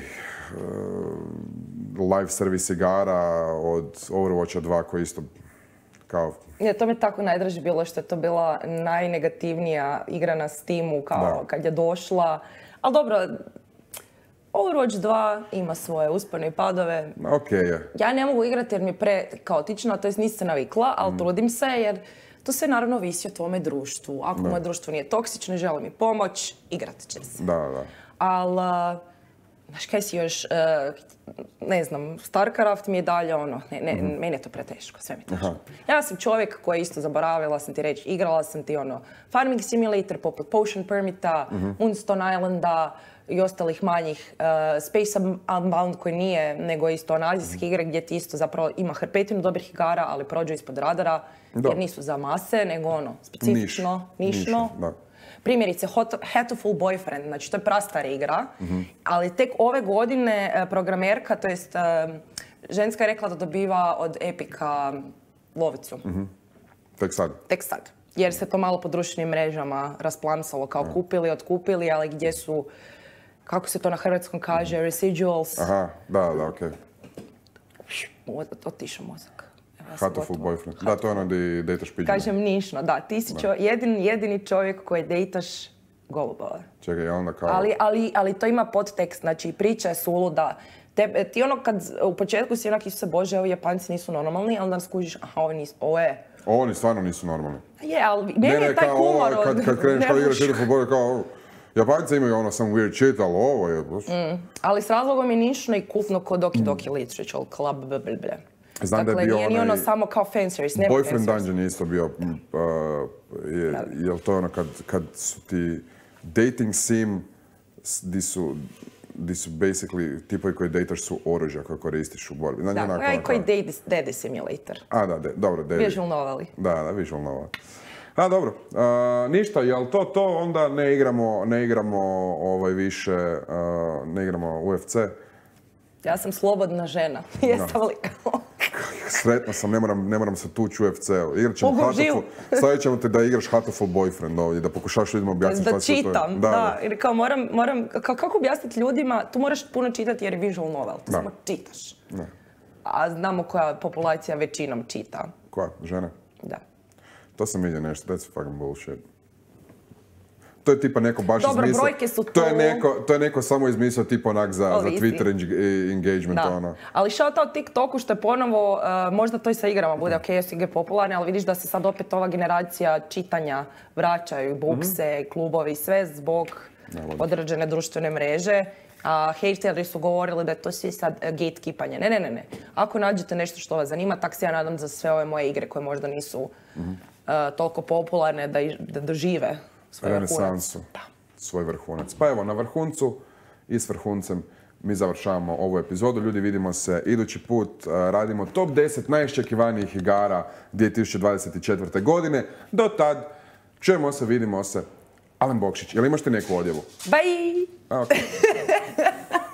Speaker 1: uh, live service igara od Overwatcha dva koji isto kao...
Speaker 2: Ja, to mi je tako najdraže bilo što je to bila najnegativnija igra na Steamu kao da. Kad je došla, ali dobro, Overwatch dva ima svoje uspone i padove.
Speaker 1: Ok je.
Speaker 2: Ja ne mogu igrati jer mi je pre kaotično, to jest nisam se navikla, ali mm. trudim se jer to sve naravno visi o tvome društvu. Ako moje društvo nije toksično i želi mi pomoć, igrat će se.
Speaker 1: Da, da.
Speaker 2: Ali, znaš kaj si još, ne znam, StarCraft mi je dalje ono, ne, ne, mm-hmm. meni je to preteško, sve mi je teško. Ja sam čovjek koji isto zaboravila sam ti reći, igrala sam ti ono Farming Simulator poput Potion Permita, mm-hmm. Moonstone Islanda, i ostalih manjih, uh, Space Unbound koji nije, nego isto azijske igre gdje ti isto zapravo ima hrpetinu dobrih igara, ali prođu ispod radara, da. Jer nisu za mase, nego ono, specifično, Niš. nišno. Niš, primjerice, Hot, Hatoful Boyfriend, znači to je prastara igra, mm-hmm. ali tek ove godine uh, programerka, to jest uh, ženska je rekla da dobiva od Epica lovicu.
Speaker 1: Mm-hmm. Tek sad?
Speaker 2: Tek sad. Jer se to malo po društvenim mrežama rasplamsalo kao no. kupili, otkupili, ali gdje su, kako se to na hrvatskom kaže, residuals.
Speaker 1: Aha, da, da, okej.
Speaker 2: Okay. Otišao mozak. Ja
Speaker 1: Hatoful Boyfriend. Hatoful. Da, to je ono di dejtaš piđama.
Speaker 2: Kažem nišno, da. Ti si čo, jedin, jedini čovjek koji dejtaš golubova.
Speaker 1: Čekaj, ja onda kao...
Speaker 2: Ali, ali, ali to ima podtekst, znači priča je suluda. Te, ti ono kad u početku si onak Isuse Bože, ovi Japanci nisu normalni, ali onda skužiš, aha, ovo, nis, ovo je...
Speaker 1: Ovo oni stvarno nisu normalni.
Speaker 2: Je, ali meni je taj humor od...
Speaker 1: Kad, kad kreneš kao igraš Hatoful Boyfriend, kao... Japanci imaju ono some weird shit, ali ovo je... Mm.
Speaker 2: Ali s razlogom je nišno i kultno kod Doki Doki Literature Club, blablabla.
Speaker 1: Znam
Speaker 2: dakle,
Speaker 1: da je bio
Speaker 2: nije
Speaker 1: onaj...
Speaker 2: ono samo kao fanservice, nema
Speaker 1: Boyfriend Dungeon je isto bio... Uh, je, jel to je ono kad, kad su ti dating sim, di su... di su basically tipovi koji dejtaš su oružja koje koristiš u borbi.
Speaker 2: Znači, da, onako, koji Daddy, Daddy Simulator.
Speaker 1: A, da, de, dobro, Daddy.
Speaker 2: Visual noveli.
Speaker 1: Da, da, visual novel. A, dobro. Uh, ništa, jel to to onda ne igramo, ne igramo ovaj više, uh, ne igramo U F C?
Speaker 2: Ja sam slobodna žena. Jesam li kao?
Speaker 1: Sretna sam, ne moram, ne moram se tući u U F C-u. Igrat ćemo Hatoful, stavit ćemo te da igraš Hatoful Boyfriend ovdje, da pokušaš ljudima objasniti.
Speaker 2: Da čitam, da. da. Jer kao moram, moram, ka, kako objasniti ljudima, tu moraš puno čitati jer je visual novel, to samo čitaš. Da. A znamo koja populacija većinom čita.
Speaker 1: Koja? Žene?
Speaker 2: Da.
Speaker 1: To sam vidio nešto, that's fucking bullshit. To je tipa neko baš
Speaker 2: Dobro,
Speaker 1: izmislio.
Speaker 2: brojke su tu.
Speaker 1: To je neko, to je neko samo izmislio tipa onak za, za Twitter engagement.
Speaker 2: Da.
Speaker 1: Ono.
Speaker 2: Ali shout out TikToku što je ponovo, uh, možda to i sa igrama bude, ok, jesu igre popularne, ali vidiš da se sad opet ova generacija čitanja vraćaju, bukse, mm-hmm. klubovi, sve zbog ja, određene društvene mreže. A uh, hateri su govorili da je to svi sad uh, gatekeepanje. Ne, ne, ne, ne. Ako nađete nešto što vas zanima, tak se ja nadam za sve ove moje igre koje možda nisu mm-hmm. uh, toliko popularne da, da dožive svoj
Speaker 1: renesansu, svoj vrhunac. Pa evo, na vrhuncu i s vrhuncem mi završavamo ovu epizodu. Ljudi, vidimo se idući put. Radimo top deset najiščekivanijih igara dvije tisuće dvadeset četvrte. godine. Do tad, čujemo se, vidimo se. Alen Bokšić, jel imaš ti neku odjevu?
Speaker 2: Bye!
Speaker 1: A, okay.